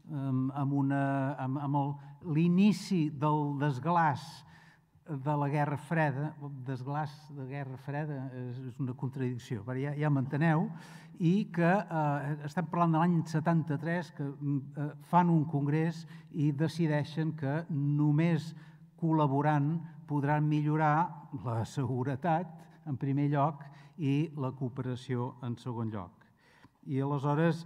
amb l'inici del desglaç de la Guerra Freda. Desglaç de Guerra Freda és una contradicció, però ja m'enteneu, i que estem parlant de l'any setanta-tres, que fan un congrés i decideixen que només col·laborant podran millorar la seguretat, en primer lloc, i la cooperació, en segon lloc. I aleshores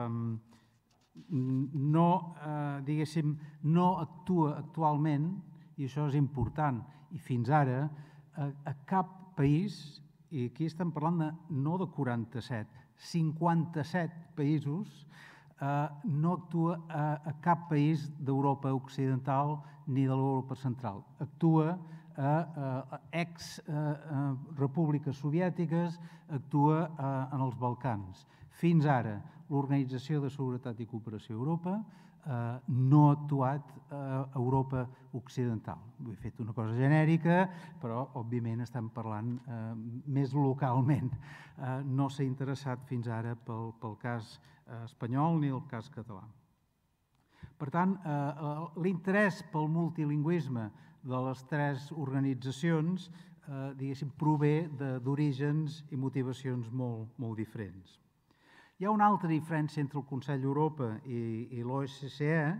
no, diguéssim, no actua actualment, i això és important, i fins ara, a cap país, i aquí estem parlant no de quaranta-set, cinquanta-set països, no actua a cap país d'Europa Occidental ni de l'Europa Central. Actua a ex-repúbliques soviètiques, actua en els Balcans. Fins ara, l'Organització de Seguretat i Cooperació a Europa no ha actuat a Europa Occidental. He fet una cosa genèrica, però, òbviament, estem parlant més localment. No s'ha interessat fins ara pel cas espanyol ni el cas català. Per tant, l'interès pel multilingüisme de les tres organitzacions, diguéssim, prové d'orígens i motivacions molt diferents. Hi ha una altra diferència entre el Consell d'Europa i l'O S C E,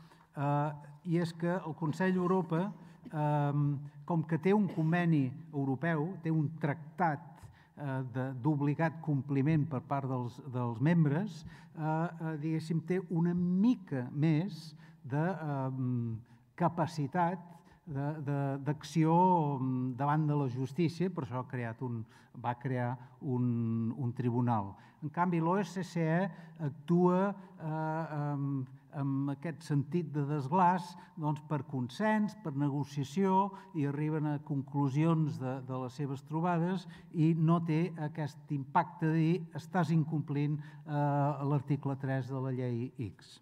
i és que el Consell d'Europa, com que té un conveni europeu, té un tractat d'obligat compliment per part dels membres, diguéssim, té una mica més de capacitat d'acció davant de la justícia, per això va crear un tribunal. En canvi, l'O S C E actua amb aquest sentit de desglaç per consens, per negociació, i arriben a conclusions de les seves trobades i no té aquest impacte de dir estàs incomplint l'article tres de la llei X.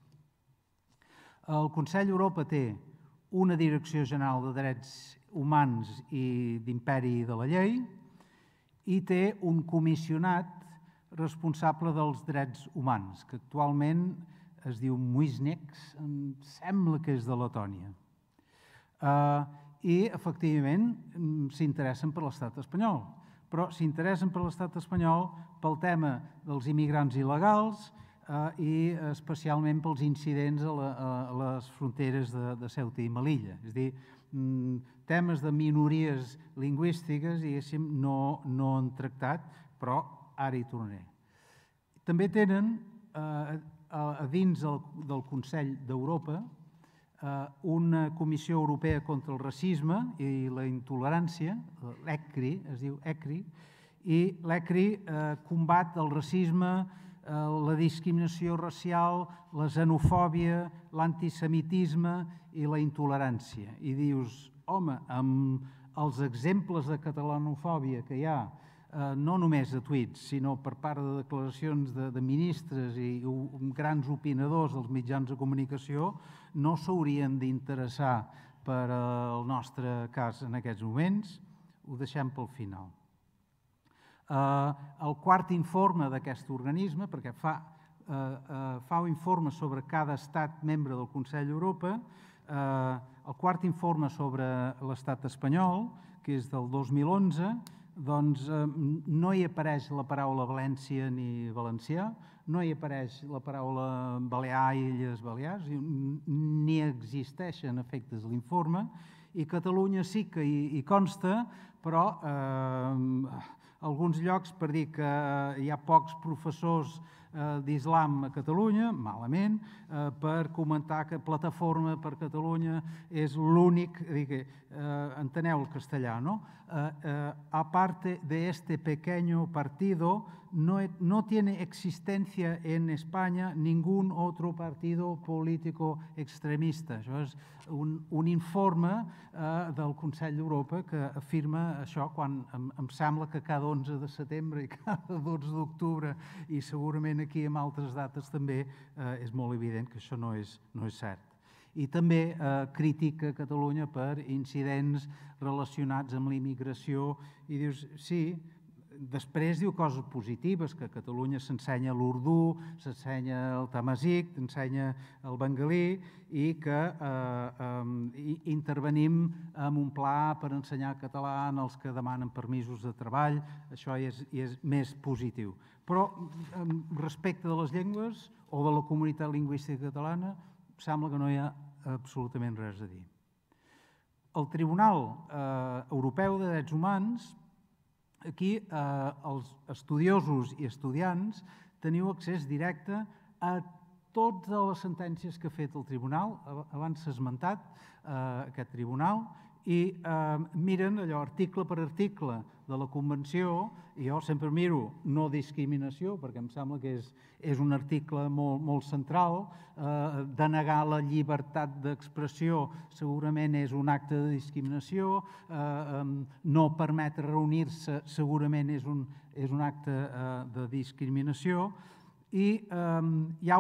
El Consell d'Europa té una Direcció General de Drets Humans i d'Imperi de la Llei i té un comissionat responsable dels drets humans, que actualment es diu Muizhnieks, em sembla que és de Letònia. i, efectivament, s'interessen per l'estat espanyol. Però s'interessen per l'estat espanyol pel tema dels immigrants il·legals i especialment pels incidents a les fronteres de Ceuta i Melilla. És a dir, temes de minories lingüístiques, diguéssim, no han tractat, però ara hi tornaré. També tenen, a dins del Consell d'Europa, una Comissió Europea contra el Racisme i la Intolerància, l'E C R I, es diu E C R I, i l'E C R I combat el racisme, la discriminació racial, la xenofòbia, l'antisemitisme i la intolerància. I dius, home, amb els exemples de catalanofòbia que hi ha, no només a tuits, sinó per part de declaracions de ministres i grans opinadors dels mitjans de comunicació, no s'haurien d'interessar per al nostre cas en aquests moments. Ho deixem pel final. El quart informe d'aquest organisme, perquè fa un informe sobre cada estat membre del Consell d'Europa, el quart informe sobre l'estat espanyol, que és del dos mil onze, doncs no hi apareix la paraula València ni valencià, no hi apareix la paraula Balear i Illes Balears, ni existeixen efectes de l'informe, i Catalunya sí que hi consta, però alguns llocs per dir que hi ha pocs professors d'islam a Catalunya, malament, per comentar que Plataforma per Catalunya és l'únic, enteneu el castellà, no? Aparte de este pequeño partido, no tiene existencia en España ningún otro partido político extremista. Això és un informe del Consell d'Europa que afirma això quan em sembla que cada onze de setembre i cada dotze d'octubre i segurament aquí en altres dates també és molt evident que això no és cert. I també critica Catalunya per incidents relacionats amb la immigració i dius, sí, després diu coses positives, que a Catalunya s'ensenya l'urdú, s'ensenya el tamazic, s'ensenya el bengalí i que intervenim en un pla per ensenyar català als que demanen permisos de treball, això és més positiu. Però respecte de les llengües o de la comunitat lingüística catalana, sembla que no hi ha absolutament res a dir. El Tribunal Europeu de Drets Humans, aquí els estudiosos i estudiants teniu accés directe a totes les sentències que ha fet el tribunal, abans s'ha esmentat aquest tribunal, i miren allò article per article de la Convenció, i jo sempre miro no discriminació, perquè em sembla que és un article molt central, denegar la llibertat d'expressió segurament és un acte de discriminació, no permetre reunir-se segurament és un acte de discriminació, i hi ha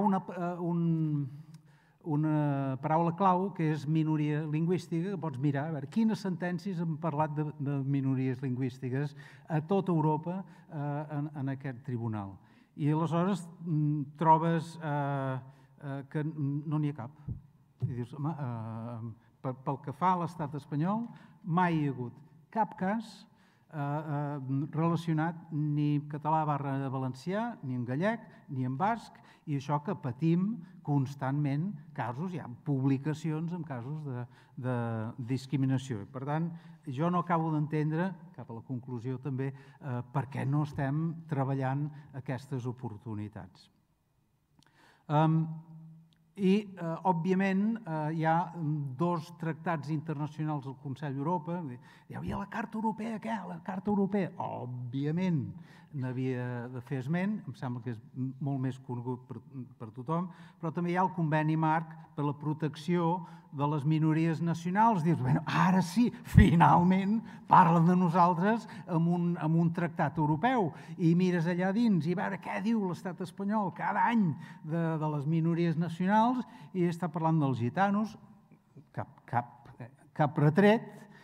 una paraula clau que és minoria lingüística, que pots mirar, a veure, quines sentències han parlat de minories lingüístiques a tota Europa en aquest tribunal. I aleshores trobes que no n'hi ha cap. I dius, home, pel que fa a l'estat espanyol, mai hi ha hagut cap cas relacionat ni en català barra valencià, ni en gallec, ni en basc, i això que patim constantment casos, hi ha publicacions amb casos de discriminació. Per tant, jo no acabo d'entendre, cap a la conclusió també, per què no estem treballant aquestes oportunitats. I, òbviament, hi ha dos tractats internacionals del Consell d'Europa. Hi havia la Carta Europea, què? La Carta Europea. Òbviament, n'havia de fer esment, em sembla que és molt més conegut per tothom, però també hi ha el Conveni Marc per la protecció de les minories nacionals. Dius, bé, ara sí, finalment parlen de nosaltres amb un tractat europeu i mires allà dins i a veure què diu l'estat espanyol cada any de les minories nacionals i està parlant dels gitanos, cap retret,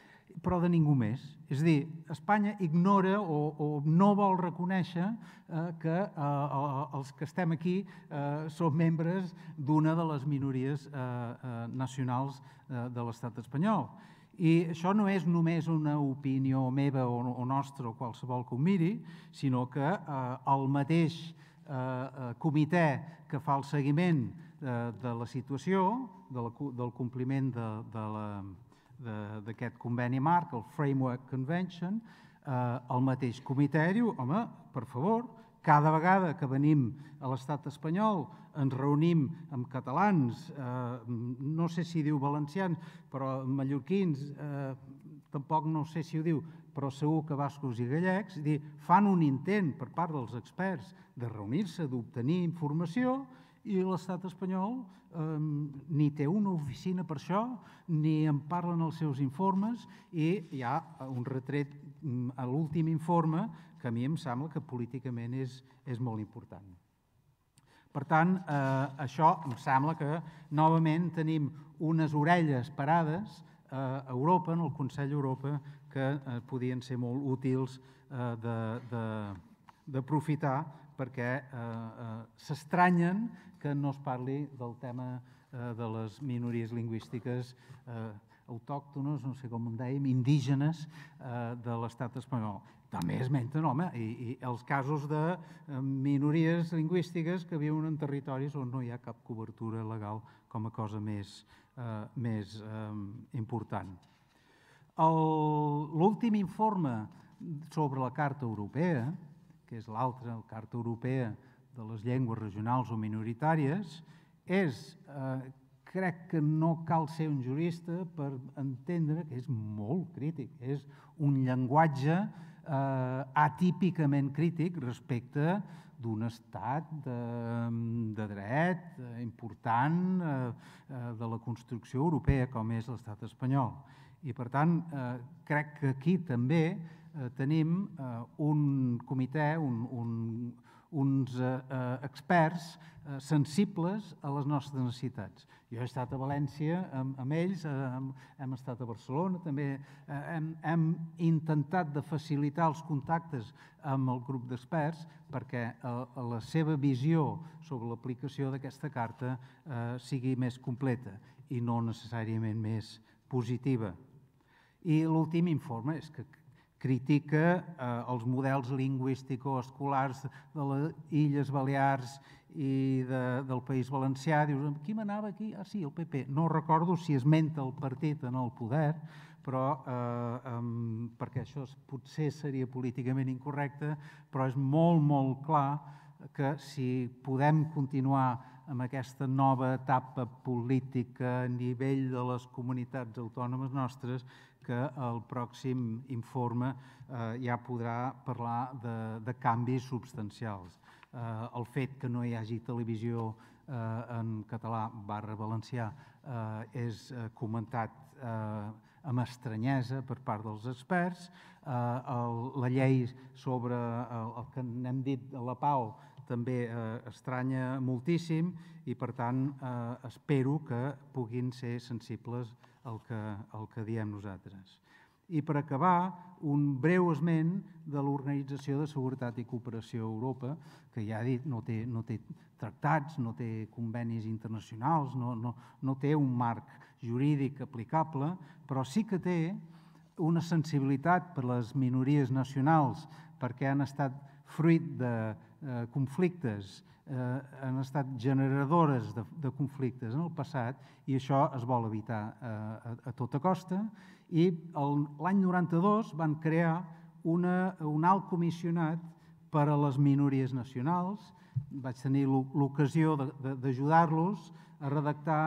però de ningú més. És a dir, Espanya ignora o, o no vol reconèixer eh, que eh, els que estem aquí eh, som membres d'una de les minories eh, eh, nacionals eh, de l'estat espanyol. I això no és només una opinió meva o, o nostra o qualsevol que ho miri, sinó que eh, el mateix eh, comitè que fa el seguiment eh, de la situació, de la, del compliment de, de la, d'aquest conveni marc, el Framework Convention, eh, el mateix comitè diu, home, per favor, cada vegada que venim a l'estat espanyol ens reunim amb catalans, eh, no sé si diu valencians, però mallorquins, eh, tampoc no sé si ho diu, però segur que bascos i gallecs, dir, fan un intent per part dels experts de reunir-se, d'obtenir informació, i l'estat espanyol eh, ni té una oficina per això, ni en parlen els seus informes, i hi ha un retret a l'últim informe que a mi em sembla que políticament és, és molt important. Per tant, eh, això em sembla que novament tenim unes orelles parades eh, a Europa, en el Consell d'Europa, que eh, podien ser molt útils eh, d'aprofitar perquè eh, eh, s'estranyen que no es parli del tema eh, de les minories lingüístiques eh, autòctones, no sé com en dèiem, indígenes eh, de l'estat espanyol. També esmenten, home, i, i els casos de minories lingüístiques que viuen en territoris on no hi ha cap cobertura legal com a cosa més, eh, més eh, important. L'últim informe sobre la Carta Europea, que és l'altra, la Carta Europea de les llengües regionals o minoritàries, és, eh, crec que no cal ser un jurista per entendre que és molt crític, és un llenguatge eh, atípicament crític respecte d'un estat de, de dret eh, important eh, de la construcció europea com és l'estat espanyol. I per tant, eh, crec que aquí també eh, tenim eh, un comitè, un, un, uns eh, experts eh, sensibles a les nostres necessitats. Jo he estat a València amb, amb ells, eh, hem, hem estat a Barcelona, també eh, hem, hem intentat de facilitar els contactes amb el grup d'experts perquè eh, la seva visió sobre l'aplicació d'aquesta carta eh, sigui més completa i no necessàriament més positiva. I l'últim informe és que critica eh, els models lingüístico-escolars de les Illes Balears i de, del País Valencià. Dius, qui manava aquí? Ah, sí, el P P. No recordo si esmenta el partit en el poder, però, eh, um, perquè això potser seria políticament incorrecte, però és molt, molt clar que si podem continuar amb aquesta nova etapa política a nivell de les comunitats autònomes nostres, que el pròxim informe eh, ja podrà parlar de, de canvis substancials. Eh, el fet que no hi hagi televisió eh, en català barra valencià eh, és eh, comentat eh, amb estranyesa per part dels experts. Eh, el, la llei sobre el, el que n'hem dit a la Pau també eh, estranya moltíssim i, per tant, eh, espero que puguin ser sensibles al que, al que diem nosaltres. I per acabar, un breu esment de l'Organització de Seguretat i Cooperació a Europa, que ja he dit, no té, no té tractats, no té convenis internacionals, no, no, no té un marc jurídic aplicable, però sí que té una sensibilitat per les minories nacionals perquè han estat fruit de eh, conflictes, eh, han estat generadores de, de conflictes en el passat i això es vol evitar eh, a, a tota costa. I l'any noranta-dos van crear una, un alt comissionat per a les minories nacionals. Vaig tenir l'ocasió d'ajudar-los a redactar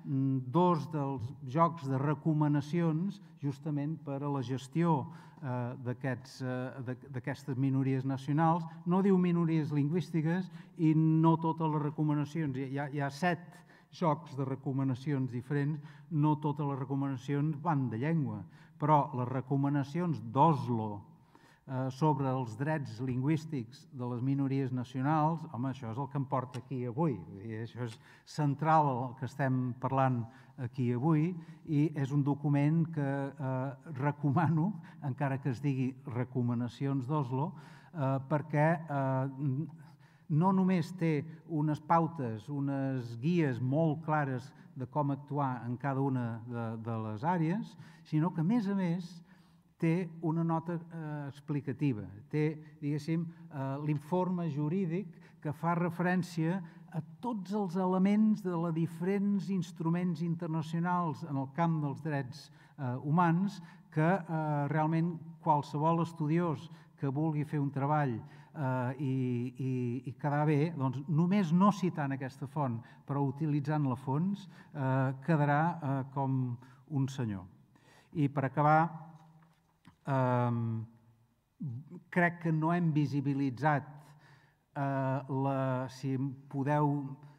dos dels jocs de recomanacions justament per a la gestió d'aquestes minories nacionals. No diu minories lingüístiques i no totes les recomanacions. Hi ha, hi ha set jocs de recomanacions diferents, no totes les recomanacions van de llengua, però les recomanacions d'Oslo eh, sobre els drets lingüístics de les minories nacionals, home, això és el que em porta aquí avui. I això és central el que estem parlant aquí avui, i és un document que eh, recomano, encara que es digui Recomanacions d'Oslo, eh, perquè eh, no només té unes pautes, unes guies molt clares de com actuar en cada una de, de les àrees, sinó que, a més a més, té una nota eh, explicativa, té, diguéssim, eh, l'informe jurídic que fa referència a tots els elements de les diferents instruments internacionals en el camp dels drets eh, humans que eh, realment qualsevol estudiós que vulgui fer un treball eh, i, i, i quedar bé, doncs només no citant aquesta font, però utilitzant la fons, eh, quedarà eh, com un senyor. I per acabar, eh, crec que no hem visibilitzat Uh, la, si podeu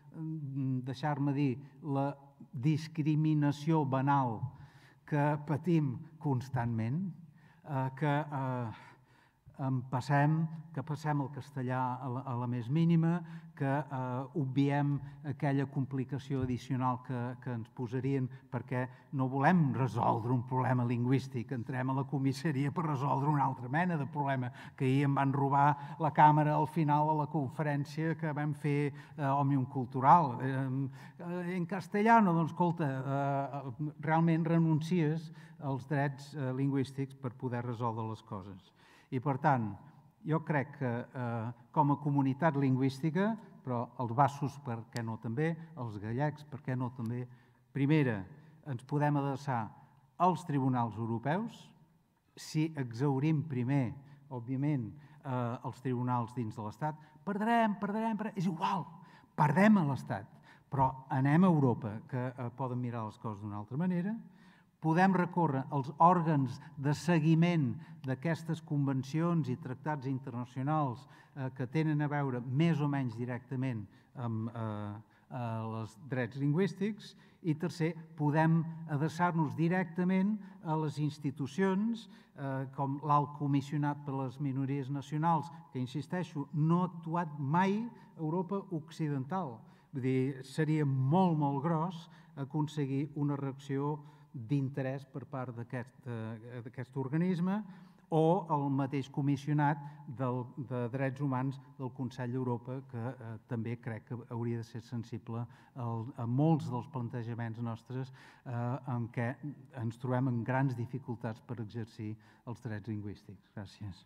deixar-me dir, la discriminació banal que patim constantment, uh, que uh, en passem, que passem el castellà a la, a la més mínima, que uh, obviem aquella complicació addicional que, que ens posarien perquè no volem resoldre un problema lingüístic, entrem a la comissaria per resoldre una altra mena de problema, que ahir em van robar la càmera al final de la conferència que vam fer uh, Òmnium Cultural. Uh, en castellano, doncs, escolta, uh, realment renuncies als drets uh, lingüístics per poder resoldre les coses. I, per tant, jo crec que eh, com a comunitat lingüística, però els bascos, per què no també, els gallecs, per què no també, primera, ens podem adreçar als tribunals europeus, si exhaurim primer, òbviament, eh, els tribunals dins de l'Estat, perdrem, perdrem, perdrem, és igual, perdem a l'Estat, però anem a Europa, que eh, poden mirar les coses d'una altra manera. Podem recórrer als òrgans de seguiment d'aquestes convencions i tractats internacionals eh, que tenen a veure més o menys directament amb eh, els drets lingüístics. I tercer, podem adreçar-nos directament a les institucions eh, com l'Alt Comissionat per a les Minories Nacionals, que, insisteixo, no ha actuat mai a Europa Occidental. Vull dir, seria molt, molt gros aconseguir una reacció d'interès per part d'aquest organisme o el mateix comissionat del, de drets humans del Consell d'Europa, que eh, també crec que hauria de ser sensible al, a molts dels plantejaments nostres eh, en què ens trobem en grans dificultats per exercir els drets lingüístics. Gràcies.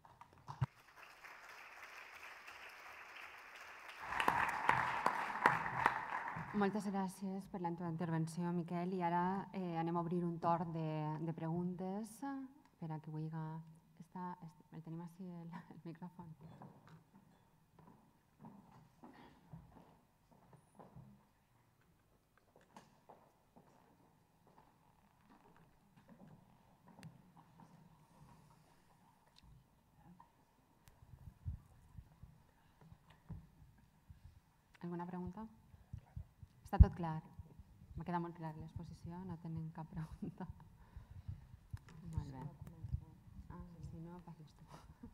Moltes gràcies per la teva intervenció, Miquel. I ara eh, anem a obrir un torn de, de preguntes per a qui vulgui... Està, el tenim així, el, el micròfon. Alguna pregunta? Està tot clar. M'ha quedat molt clar l'exposició, no tenen cap pregunta. Molt bé. Ah, si no, passes tu.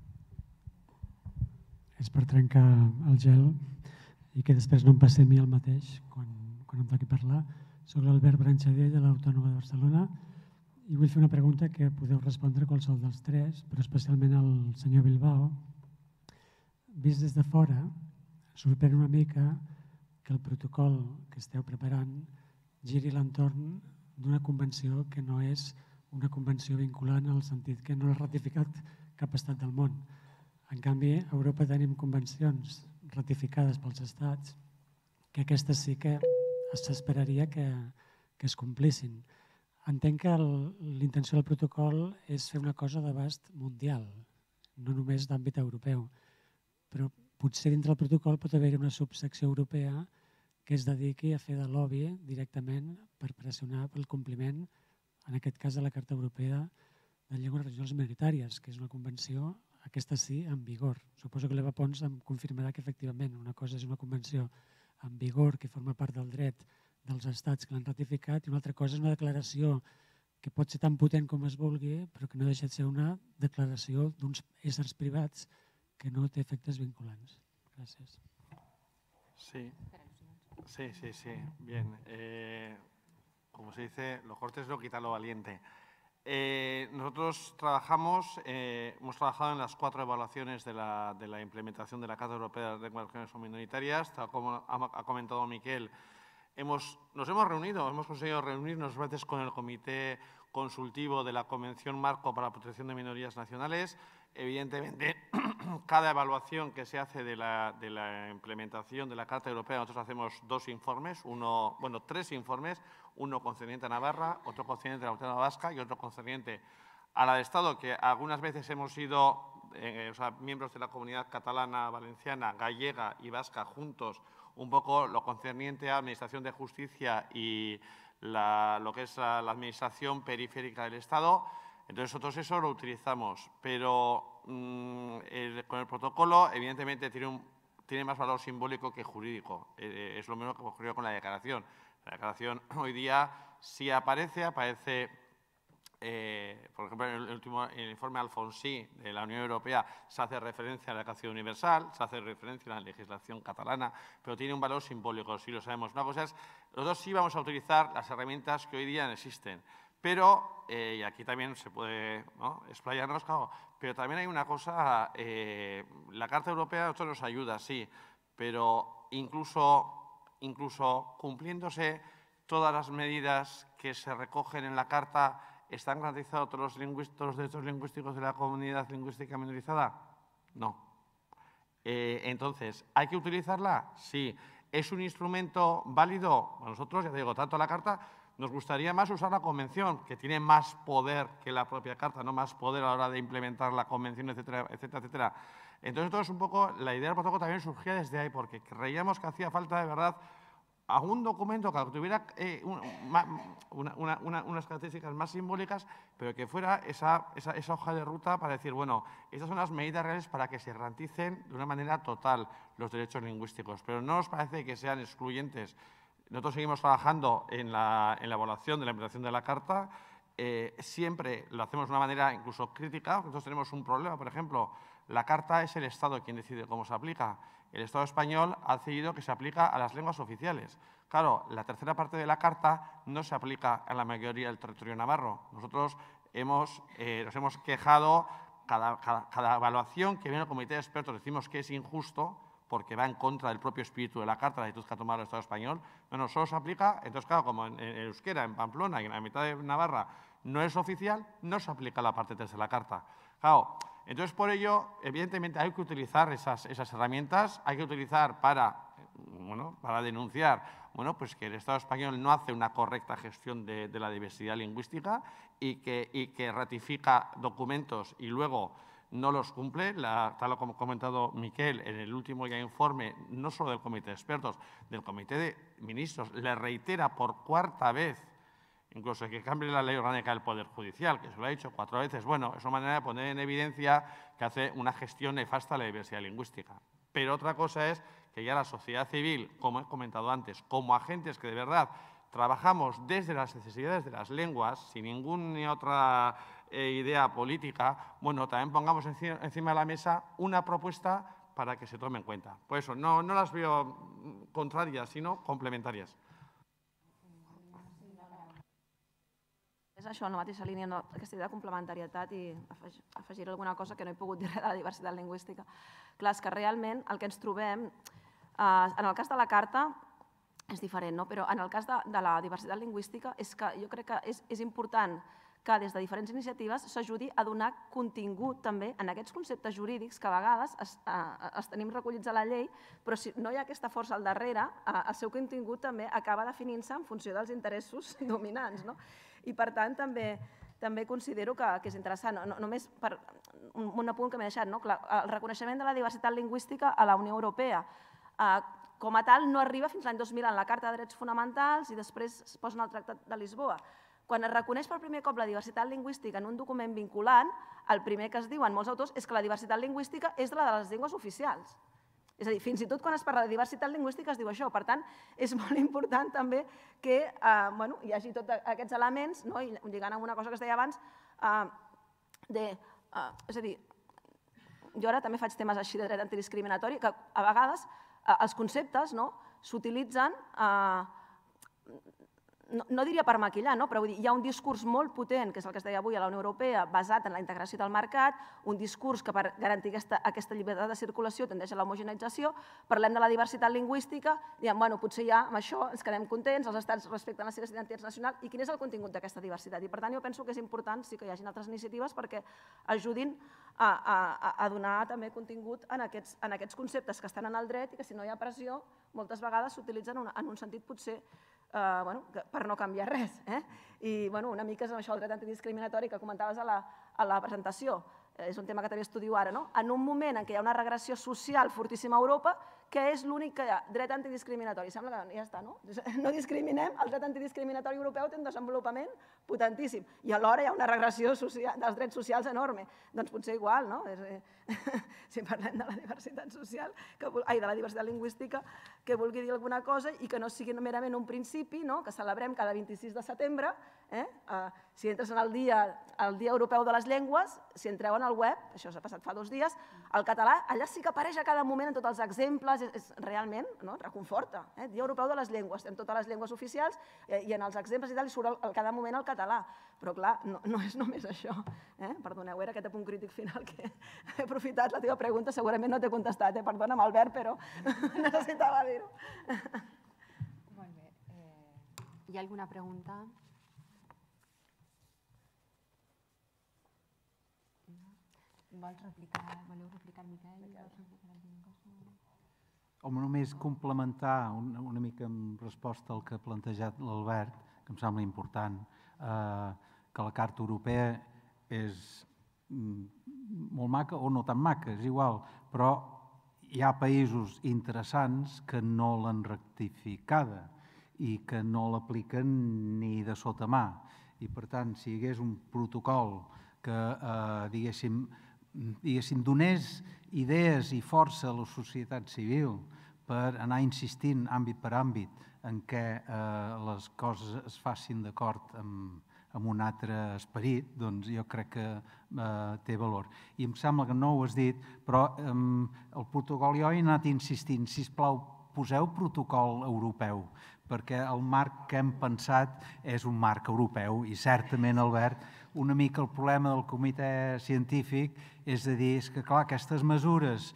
És per trencar el gel i que després no em passi a mi el mateix quan, quan em toqui parlar. Soc l'Albert Branchadell, de l'Autònoma de Barcelona, i vull fer una pregunta que podeu respondre qualsevol dels tres, però especialment al senyor Bilbao. Vist des de fora, sorprèn una mica que el protocol que esteu preparant giri l'entorn d'una convenció que no és una convenció vinculant en el sentit que no l'ha ratificat cap estat del món. En canvi, a Europa tenim convencions ratificades pels estats que aquestes sí que s'esperaria que, que es complissin. Entenc que l'intenció del protocol és fer una cosa d'abast mundial, no només d'àmbit europeu, però potser dintre del protocol pot haver-hi una subsecció europea que es dediqui a fer de lobby directament per pressionar pel compliment, en aquest cas de la Carta Europea de Llengües Regionals Minoritàries, que és una convenció, aquesta sí, en vigor. Suposo que l'Eva Pons em confirmarà que efectivament una cosa és una convenció en vigor que forma part del dret dels estats que l'han ratificat i una altra cosa és una declaració que pot ser tan potent com es vulgui, però que no deixa de ser una declaració d'uns éssers privats que no té efectes vinculants. Gràcies. Sí, sí, sí, sí. Bien. Eh, como se dice, lo cortés no quita lo valiente. Eh, nosotros trabajamos, eh, hemos trabajado en las cuatro evaluaciones de la, de la implementación de la Carta Europea de Lenguas Regionales o Minoritarias. Tal como ha, ha comentado Miquel, hemos, nos hemos reunido, hemos conseguido reunirnos veces con el Comité Consultivo de la Convención Marco para la Protección de Minorías Nacionales. Evidentemente, cada evaluación que se hace de la, de la implementación de la Carta Europea, nosotros hacemos dos informes, uno, bueno, tres informes, uno concerniente a Navarra, otro concerniente a la Autónoma Vasca y otro concerniente a la de Estado, que algunas veces hemos sido eh, o sea, miembros de la comunidad catalana, valenciana, gallega y vasca juntos, un poco lo concerniente a Administración de Justicia y la, lo que es la, la Administración periférica del Estado. Entonces, nosotros eso lo utilizamos, pero mmm, el, con el protocolo, evidentemente, tiene, un, tiene más valor simbólico que jurídico. Eh, es lo mismo que ocurrió con la declaración. La declaración hoy día sí aparece, aparece, eh, por ejemplo, en el, último, en el informe Alfonsí de la Unión Europea se hace referencia a la Declaración Universal, se hace referencia a la legislación catalana, pero tiene un valor simbólico, sí lo sabemos. Una cosa es, nosotros sí vamos a utilizar las herramientas que hoy día existen. Pero, eh, y aquí también se puede, ¿no?, explayarnos, claro, pero también hay una cosa, eh, la Carta Europea a nosotros nos ayuda, sí, pero incluso, incluso cumpliéndose todas las medidas que se recogen en la Carta, ¿están garantizados todos los, todos los derechos lingüísticos de la comunidad lingüística minorizada? No. Eh, entonces, ¿hay que utilizarla? Sí. ¿Es un instrumento válido? Bueno, nosotros, ya te digo, tanto la Carta, nos gustaría más usar la Convención, que tiene más poder que la propia Carta, no más poder a la hora de implementar la Convención, etcétera, etcétera, etcétera. Entonces, todo es un poco, la idea del protocolo también surgía desde ahí, porque creíamos que hacía falta, de verdad, a un documento que tuviera eh, un, una, una, una, unas características más simbólicas, pero que fuera esa, esa, esa hoja de ruta para decir, bueno, estas son las medidas reales para que se garanticen de una manera total los derechos lingüísticos, pero no nos parece que sean excluyentes. Nosotros seguimos trabajando en la, en la evaluación de la implementación de la Carta. Eh, siempre lo hacemos de una manera incluso crítica. Nosotros tenemos un problema, por ejemplo, la Carta es el Estado quien decide cómo se aplica. El Estado español ha decidido que se aplica a las lenguas oficiales. Claro, la tercera parte de la Carta no se aplica a la mayoría del territorio navarro. Nosotros hemos, eh, nos hemos quejado, cada, cada, cada evaluación que viene al comité de expertos decimos que es injusto, porque va en contra del propio espíritu de la Carta, la actitud que ha tomado el Estado español. No, no, solo se aplica, entonces claro, como en, en Euskera, en Pamplona y en la mitad de Navarra no es oficial, no se aplica la parte tres de la Carta. Claro, entonces por ello, evidentemente hay que utilizar esas, esas herramientas, hay que utilizar para, bueno, para denunciar bueno, pues que el Estado español no hace una correcta gestión de, de la diversidad lingüística y que, y que ratifica documentos y luego no los cumple, la, tal como ha comentado Miquel en el último ya informe, no solo del Comité de Expertos, del Comité de Ministros, le reitera por cuarta vez, incluso que cambie la ley orgánica del Poder Judicial, que se lo ha dicho cuatro veces, bueno, es una manera de poner en evidencia que hace una gestión nefasta de la diversidad lingüística. Pero otra cosa es que ya la sociedad civil, como he comentado antes, como agentes que de verdad trabajamos desde las necesidades de las lenguas, sin ninguna otra eh, idea política, bueno, también pongamos encima, encima de la mesa una propuesta para que se tome en cuenta. Por eso, no, no las veo contrarias, sino complementarias. És això, en la mateixa línia, no, aquesta idea de complementarietat i afegir alguna cosa que no he pogut dir res de la diversitat lingüística. Clar, és que realment el que ens trobem, eh, en el cas de la Carta, és diferent, no? Però en el cas de, de la diversitat lingüística és que jo crec que és, és important que des de diferents iniciatives s'ajudi a donar contingut també en aquests conceptes jurídics que a vegades es, eh, els tenim recollits a la llei, però si no hi ha aquesta força al darrere, eh, el seu contingut també acaba definint-se en funció dels interessos dominants, no? I per tant també, també considero que, que és interessant, no, no, només per un, un apunt que m'he deixat, no? Clar, el reconeixement de la diversitat lingüística a la Unió Europea eh, com a tal no arriba fins l'any dos mil en la Carta de Drets Fonamentals i després es posa en el Tractat de Lisboa. Quan es reconeix per primer cop la diversitat lingüística en un document vinculant, el primer que es diuen molts autors és que la diversitat lingüística és la de les llengües oficials. És a dir, fins i tot quan es parla de diversitat lingüística es diu això. Per tant, és molt important també que eh, bueno, hi hagi tots aquests elements, no? I lligant amb una cosa que es deia abans, eh, de, eh, és a dir, jo ara també faig temes així de dret antidiscriminatori, que a vegades eh, els conceptes no, s'utilitzen eh, no diria per maquillar, però hi ha un discurs molt potent, que és el que es deia avui a la Unió Europea, basat en la integració del mercat, un discurs que per garantir aquesta llibertat de circulació tendeix a l'homogeneïtzació, parlem de la diversitat lingüística, diem, bueno, potser ja amb això ens quedem contents, els estats respecten les seves identitats nacionals, i quin és el contingut d'aquesta diversitat? I per tant jo penso que és important sí que hi hagi altres iniciatives perquè ajudin a donar també contingut en aquests conceptes que estan en el dret i que si no hi ha pressió moltes vegades s'utilitzen en un sentit potser per no canviar res. I una mica és això el dret antidiscriminatori que comentaves a la presentació. És un tema que també estudio ara. En un moment en què hi ha una regressió social fortíssima a Europa, què és l'únic que hi ha? Dret antidiscriminatori. Sembla que ja està, no? No discriminem, el dret antidiscriminatori europeu té un desenvolupament potentíssim i alhora hi ha una regressió dels drets socials enorme. Doncs potser igual, no? Si parlem de la diversitat social, ai, de la diversitat lingüística, que vulgui dir alguna cosa i que no sigui merament un principi, que celebrem cada vint-i-sis de setembre. Si entres en el Dia Europeu de les Llengües, si entreu en el web, això s'ha passat fa dos dies, el català allà sí que apareix a cada moment en tots els exemples, realment reconforta. Dia Europeu de les Llengües, en totes les llengües oficials i en els exemples i tal, i surt a cada moment el català. Però clar, no és només això. Perdoneu, era aquest apunt crític final que he aprofitat la teva pregunta, segurament no t'he contestat, perdona'm Albert, però necessitava dir-ho. Molt bé. Hi ha alguna pregunta? Vols replicar, voleu replicar, Miquel? Home, només complementar una mica en resposta al que ha plantejat l'Albert, que em sembla important, que la Carta Europea és molt maca o no tan maca, és igual, però hi ha països interessants que no l'han rectificada i que no l'apliquen ni de sota mà. I, per tant, si hi hagués un protocol que, diguéssim, diguéssim, donés idees i força a la societat civil per anar insistint àmbit per àmbit en què les coses es facin d'acord amb un altre esperit, doncs jo crec que té valor. I em sembla que no ho has dit, però el protocol jo he anat insistint, sisplau, poseu protocol europeu, perquè el marc que hem pensat és un marc europeu i certament, Albert, una mica el problema del comitè científic és a dir, és que clar, aquestes mesures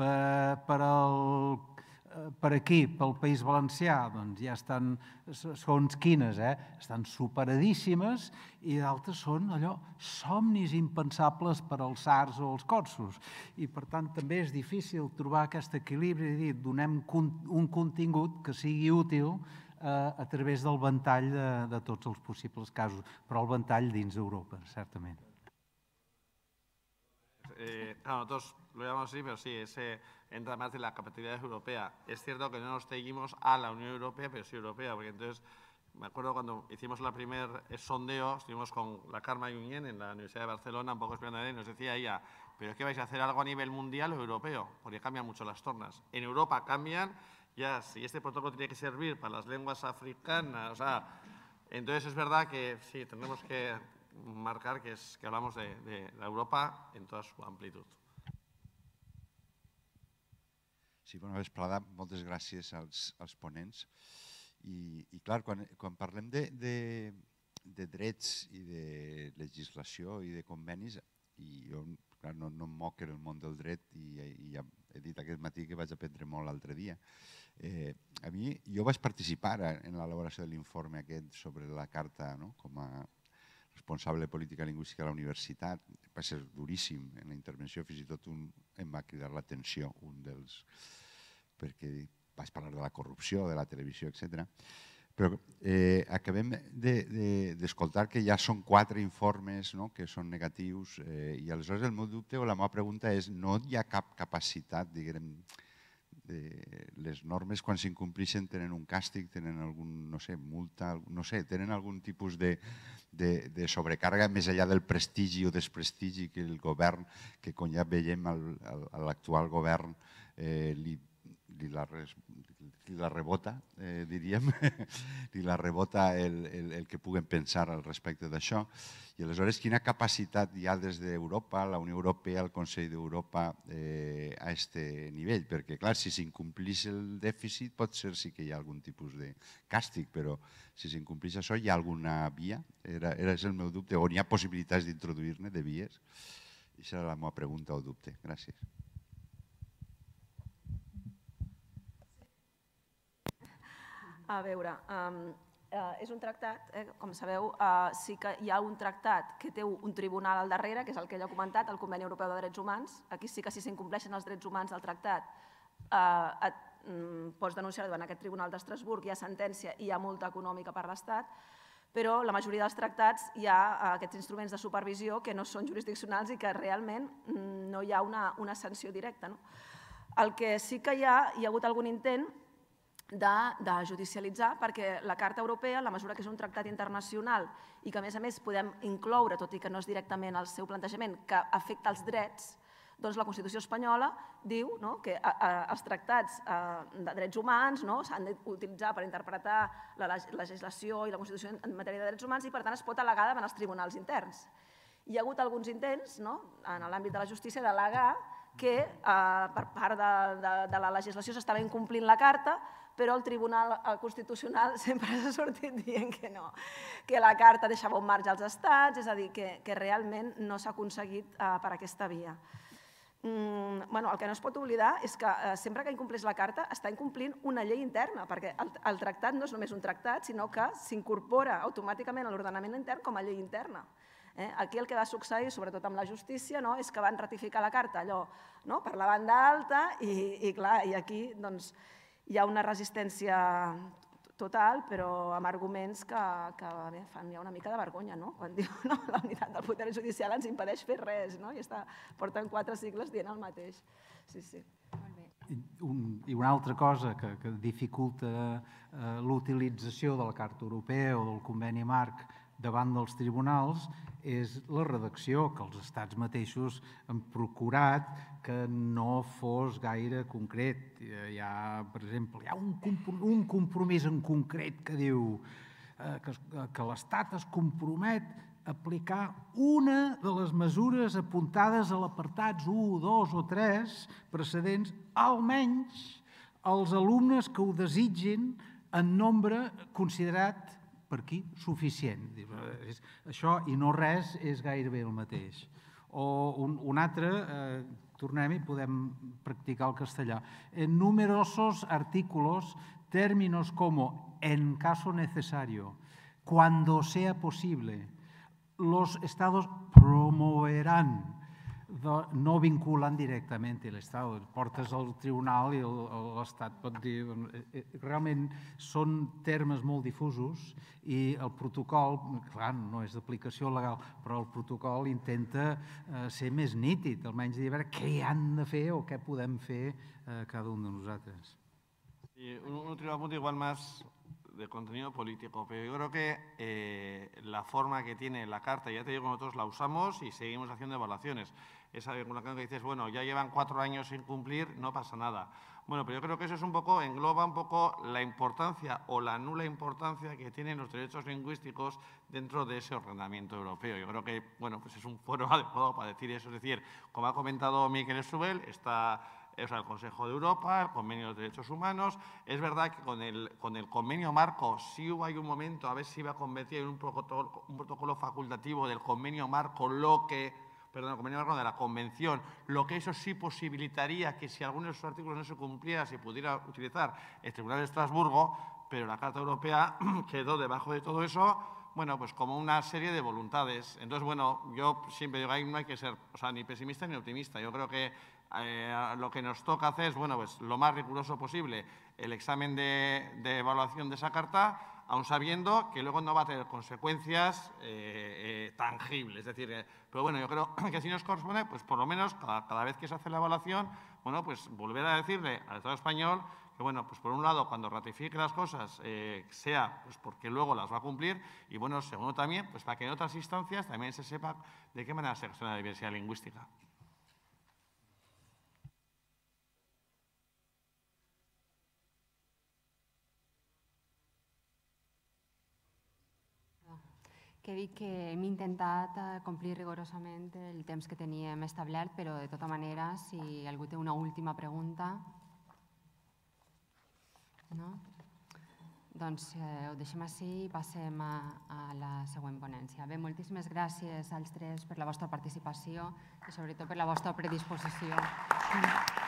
per aquí, pel País Valencià, doncs ja estan, són quines, estan superadíssimes i d'altres són allò, somnis impensables per als sars o els corsos. I per tant també és difícil trobar aquest equilibri i dir, donem un contingut que sigui útil a través del ventall de tots els possibles casos, però el ventall dins d'Europa, certament. Nosotros lo llamamos así, pero sí, ese entra más de la capacidad europea. Es cierto que no nos seguimos a la Unión Europea, pero sí europea, porque entonces me acuerdo cuando hicimos el primer sondeo, estuvimos con la Carme Junyent en la Universidad de Barcelona, un poco esperando, y nos decía ella, pero es que vais a hacer algo a nivel mundial o europeo, porque cambian mucho las tornas. En Europa cambian. Ya, si este protocolo tiene que servir para las lenguas africanas, o sea, entonces es verdad que sí, tenemos que marcar que, es, que hablamos de, de la Europa en toda su amplitud. Sí, bona vesprada, moltes gràcies als, als ponents. I, i clar, quan, quan parlem de, de, de drets i de legislació i de convenis, i jo clar, no, no em moc en el món del dret i, i ja he dit aquest matí que vaig aprendre molt l'altre dia. Eh, a mi, jo vaig participar en l'elaboració de l'informe aquest sobre la carta, no? Com a responsable de política lingüística a la universitat. Va ser duríssim en la intervenció, fins i tot un, em va cridar l'atenció, un dels... perquè vaig parlar de la corrupció, de la televisió, etcètera. Però eh, acabem d'escoltar de, de, que ja són quatre informes, no? Que són negatius eh, i aleshores el meu dubte o la meva pregunta és no hi ha cap capacitat, diguem, de, les normes quan s'incomplixen tenen un càstig, tenen algun, no sé, multa, no sé, tenen algun tipus de, de, de sobrecàrrega més enllà del prestigi o desprestigi que el govern, que com ja veiem a l'actual govern eh, li li la, res, li la rebota, eh, diríem, li la rebota el, el, el que puguen pensar al respecte d'això. I aleshores, quina capacitat hi ha des d'Europa, la Unió Europea, el Consell d'Europa, eh, a aquest nivell? Perquè, clar, si s'incomplís el dèficit, pot ser sí que hi ha algun tipus de càstig, però si s'incomplís això, hi ha alguna via? Era, era el meu dubte. On hi ha possibilitats d'introduir-ne, de vies? Aquesta era la meva pregunta o dubte. Gràcies. A veure, és un tractat, com sabeu, sí que hi ha un tractat que té un tribunal al darrere, que és el que ell ha comentat, el Conveni Europeu de Drets Humans. Aquí sí que si s'incompleixen els drets humans del tractat et pots denunciar davant aquest tribunal d'Estrasburg, hi ha sentència i hi ha multa econòmica per l'Estat, però la majoria dels tractats hi ha aquests instruments de supervisió que no són jurisdiccionals i que realment no hi ha una sanció directa. El que sí que hi ha, hi ha hagut algun intent de judicialitzar, perquè la Carta Europea, la mesura que és un tractat internacional i que a més a més podem incloure, tot i que no és directament el seu plantejament, que afecta els drets, doncs la Constitució espanyola diu que els tractats de drets humans s'han d'utilitzar per interpretar la legislació i la Constitució en matèria de drets humans i per tant es pot al·legar davant els tribunals interns. Hi ha hagut alguns intents en l'àmbit de la justícia d'al·legar que per part de la legislació s'estava incomplint la Carta, però el Tribunal Constitucional sempre s'ha sortit dient que no, que la Carta deixava un marge als estats, és a dir, que realment no s'ha aconseguit per aquesta via. El que no es pot oblidar és que sempre que incompleix la Carta està incomplint una llei interna, perquè el tractat no és només un tractat, sinó que s'incorpora automàticament a l'ordenament intern com a llei interna. Aquí el que va succeir, sobretot amb la justícia, és que van ratificar la Carta allò per la banda alta i clar, i aquí hi ha una resistència total, però amb arguments que fan ja una mica de vergonya, quan diu la unitat del poder judicial ens impedeix fer res, i porten quatre sigles dient el mateix. Sí, sí. I una altra cosa que dificulta l'utilització de la Carta Europea o del Conveni Marc davant dels tribunals és la redacció, que els estats mateixos han procurat que no fos gaire concret. Hi ha, per exemple, hi ha un compromís en concret que diu que l'Estat es compromet a aplicar una de les mesures apuntades a l'apartats u, dos o tres precedents, almenys als alumnes que ho desitgin en nombre considerat per aquí suficient. Això i no res és gairebé el mateix. O un altre, tornem i podem practicar el castellà. En numerosos artículos, términos como en caso necesario, cuando sea posible, los estados promoverán, no vinculen directament l'Estat. Portes al tribunal i l'Estat pot dir... Realment són termes molt difusos i el protocol, clar, no és d'aplicació legal, però el protocol intenta ser més nítid, almenys dir a veure què han de fer o què podem fer cada un de nosaltres. Un último apunte igual más de contenido político, pero yo creo que eh, la forma que tiene la Carta, ya te digo, nosotros la usamos y seguimos haciendo evaluaciones. Esa regulación que dices, bueno, ya llevan cuatro años sin cumplir, no pasa nada. Bueno, pero yo creo que eso es un poco, engloba un poco la importancia o la nula importancia que tienen los derechos lingüísticos dentro de ese ordenamiento europeo. Yo creo que, bueno, pues es un foro adecuado para decir eso. Es decir, como ha comentado Miquel Strubell, está... O sea, el Consejo de Europa, el Convenio de Derechos Humanos. Es verdad que con el, con el convenio marco sí hubo un momento, a ver si iba a convertir en un protocolo, un protocolo facultativo del convenio marco, lo que, perdón, el convenio marco de la Convención, lo que eso sí posibilitaría que si alguno de esos artículos no se cumpliera, se pudiera utilizar el Tribunal de Estrasburgo, pero la Carta Europea quedó debajo de todo eso, bueno, pues como una serie de voluntades. Entonces, bueno, yo siempre digo, ahí no hay que ser, o sea, ni pesimista ni optimista. Yo creo que Eh, lo que nos toca hacer es, bueno, pues lo más riguroso posible el examen de, de evaluación de esa carta, aun sabiendo que luego no va a tener consecuencias eh, eh, tangibles. Es decir, eh, pero bueno, yo creo que si nos corresponde, pues por lo menos cada, cada vez que se hace la evaluación, bueno, pues volver a decirle al Estado español que, bueno, pues por un lado, cuando ratifique las cosas, eh, sea pues porque luego las va a cumplir y, bueno, segundo también, pues para que en otras instancias también se sepa de qué manera se gestiona la diversidad lingüística. quedi que hem intentat complir rigorosament el temps que teníem establert, però de tota manera, si algú té una última pregunta, no? Doncs ho deixem així i passem a la següent ponència. Bé, moltíssimes gràcies als tres per la vostra participació i sobretot per la vostra predisposició.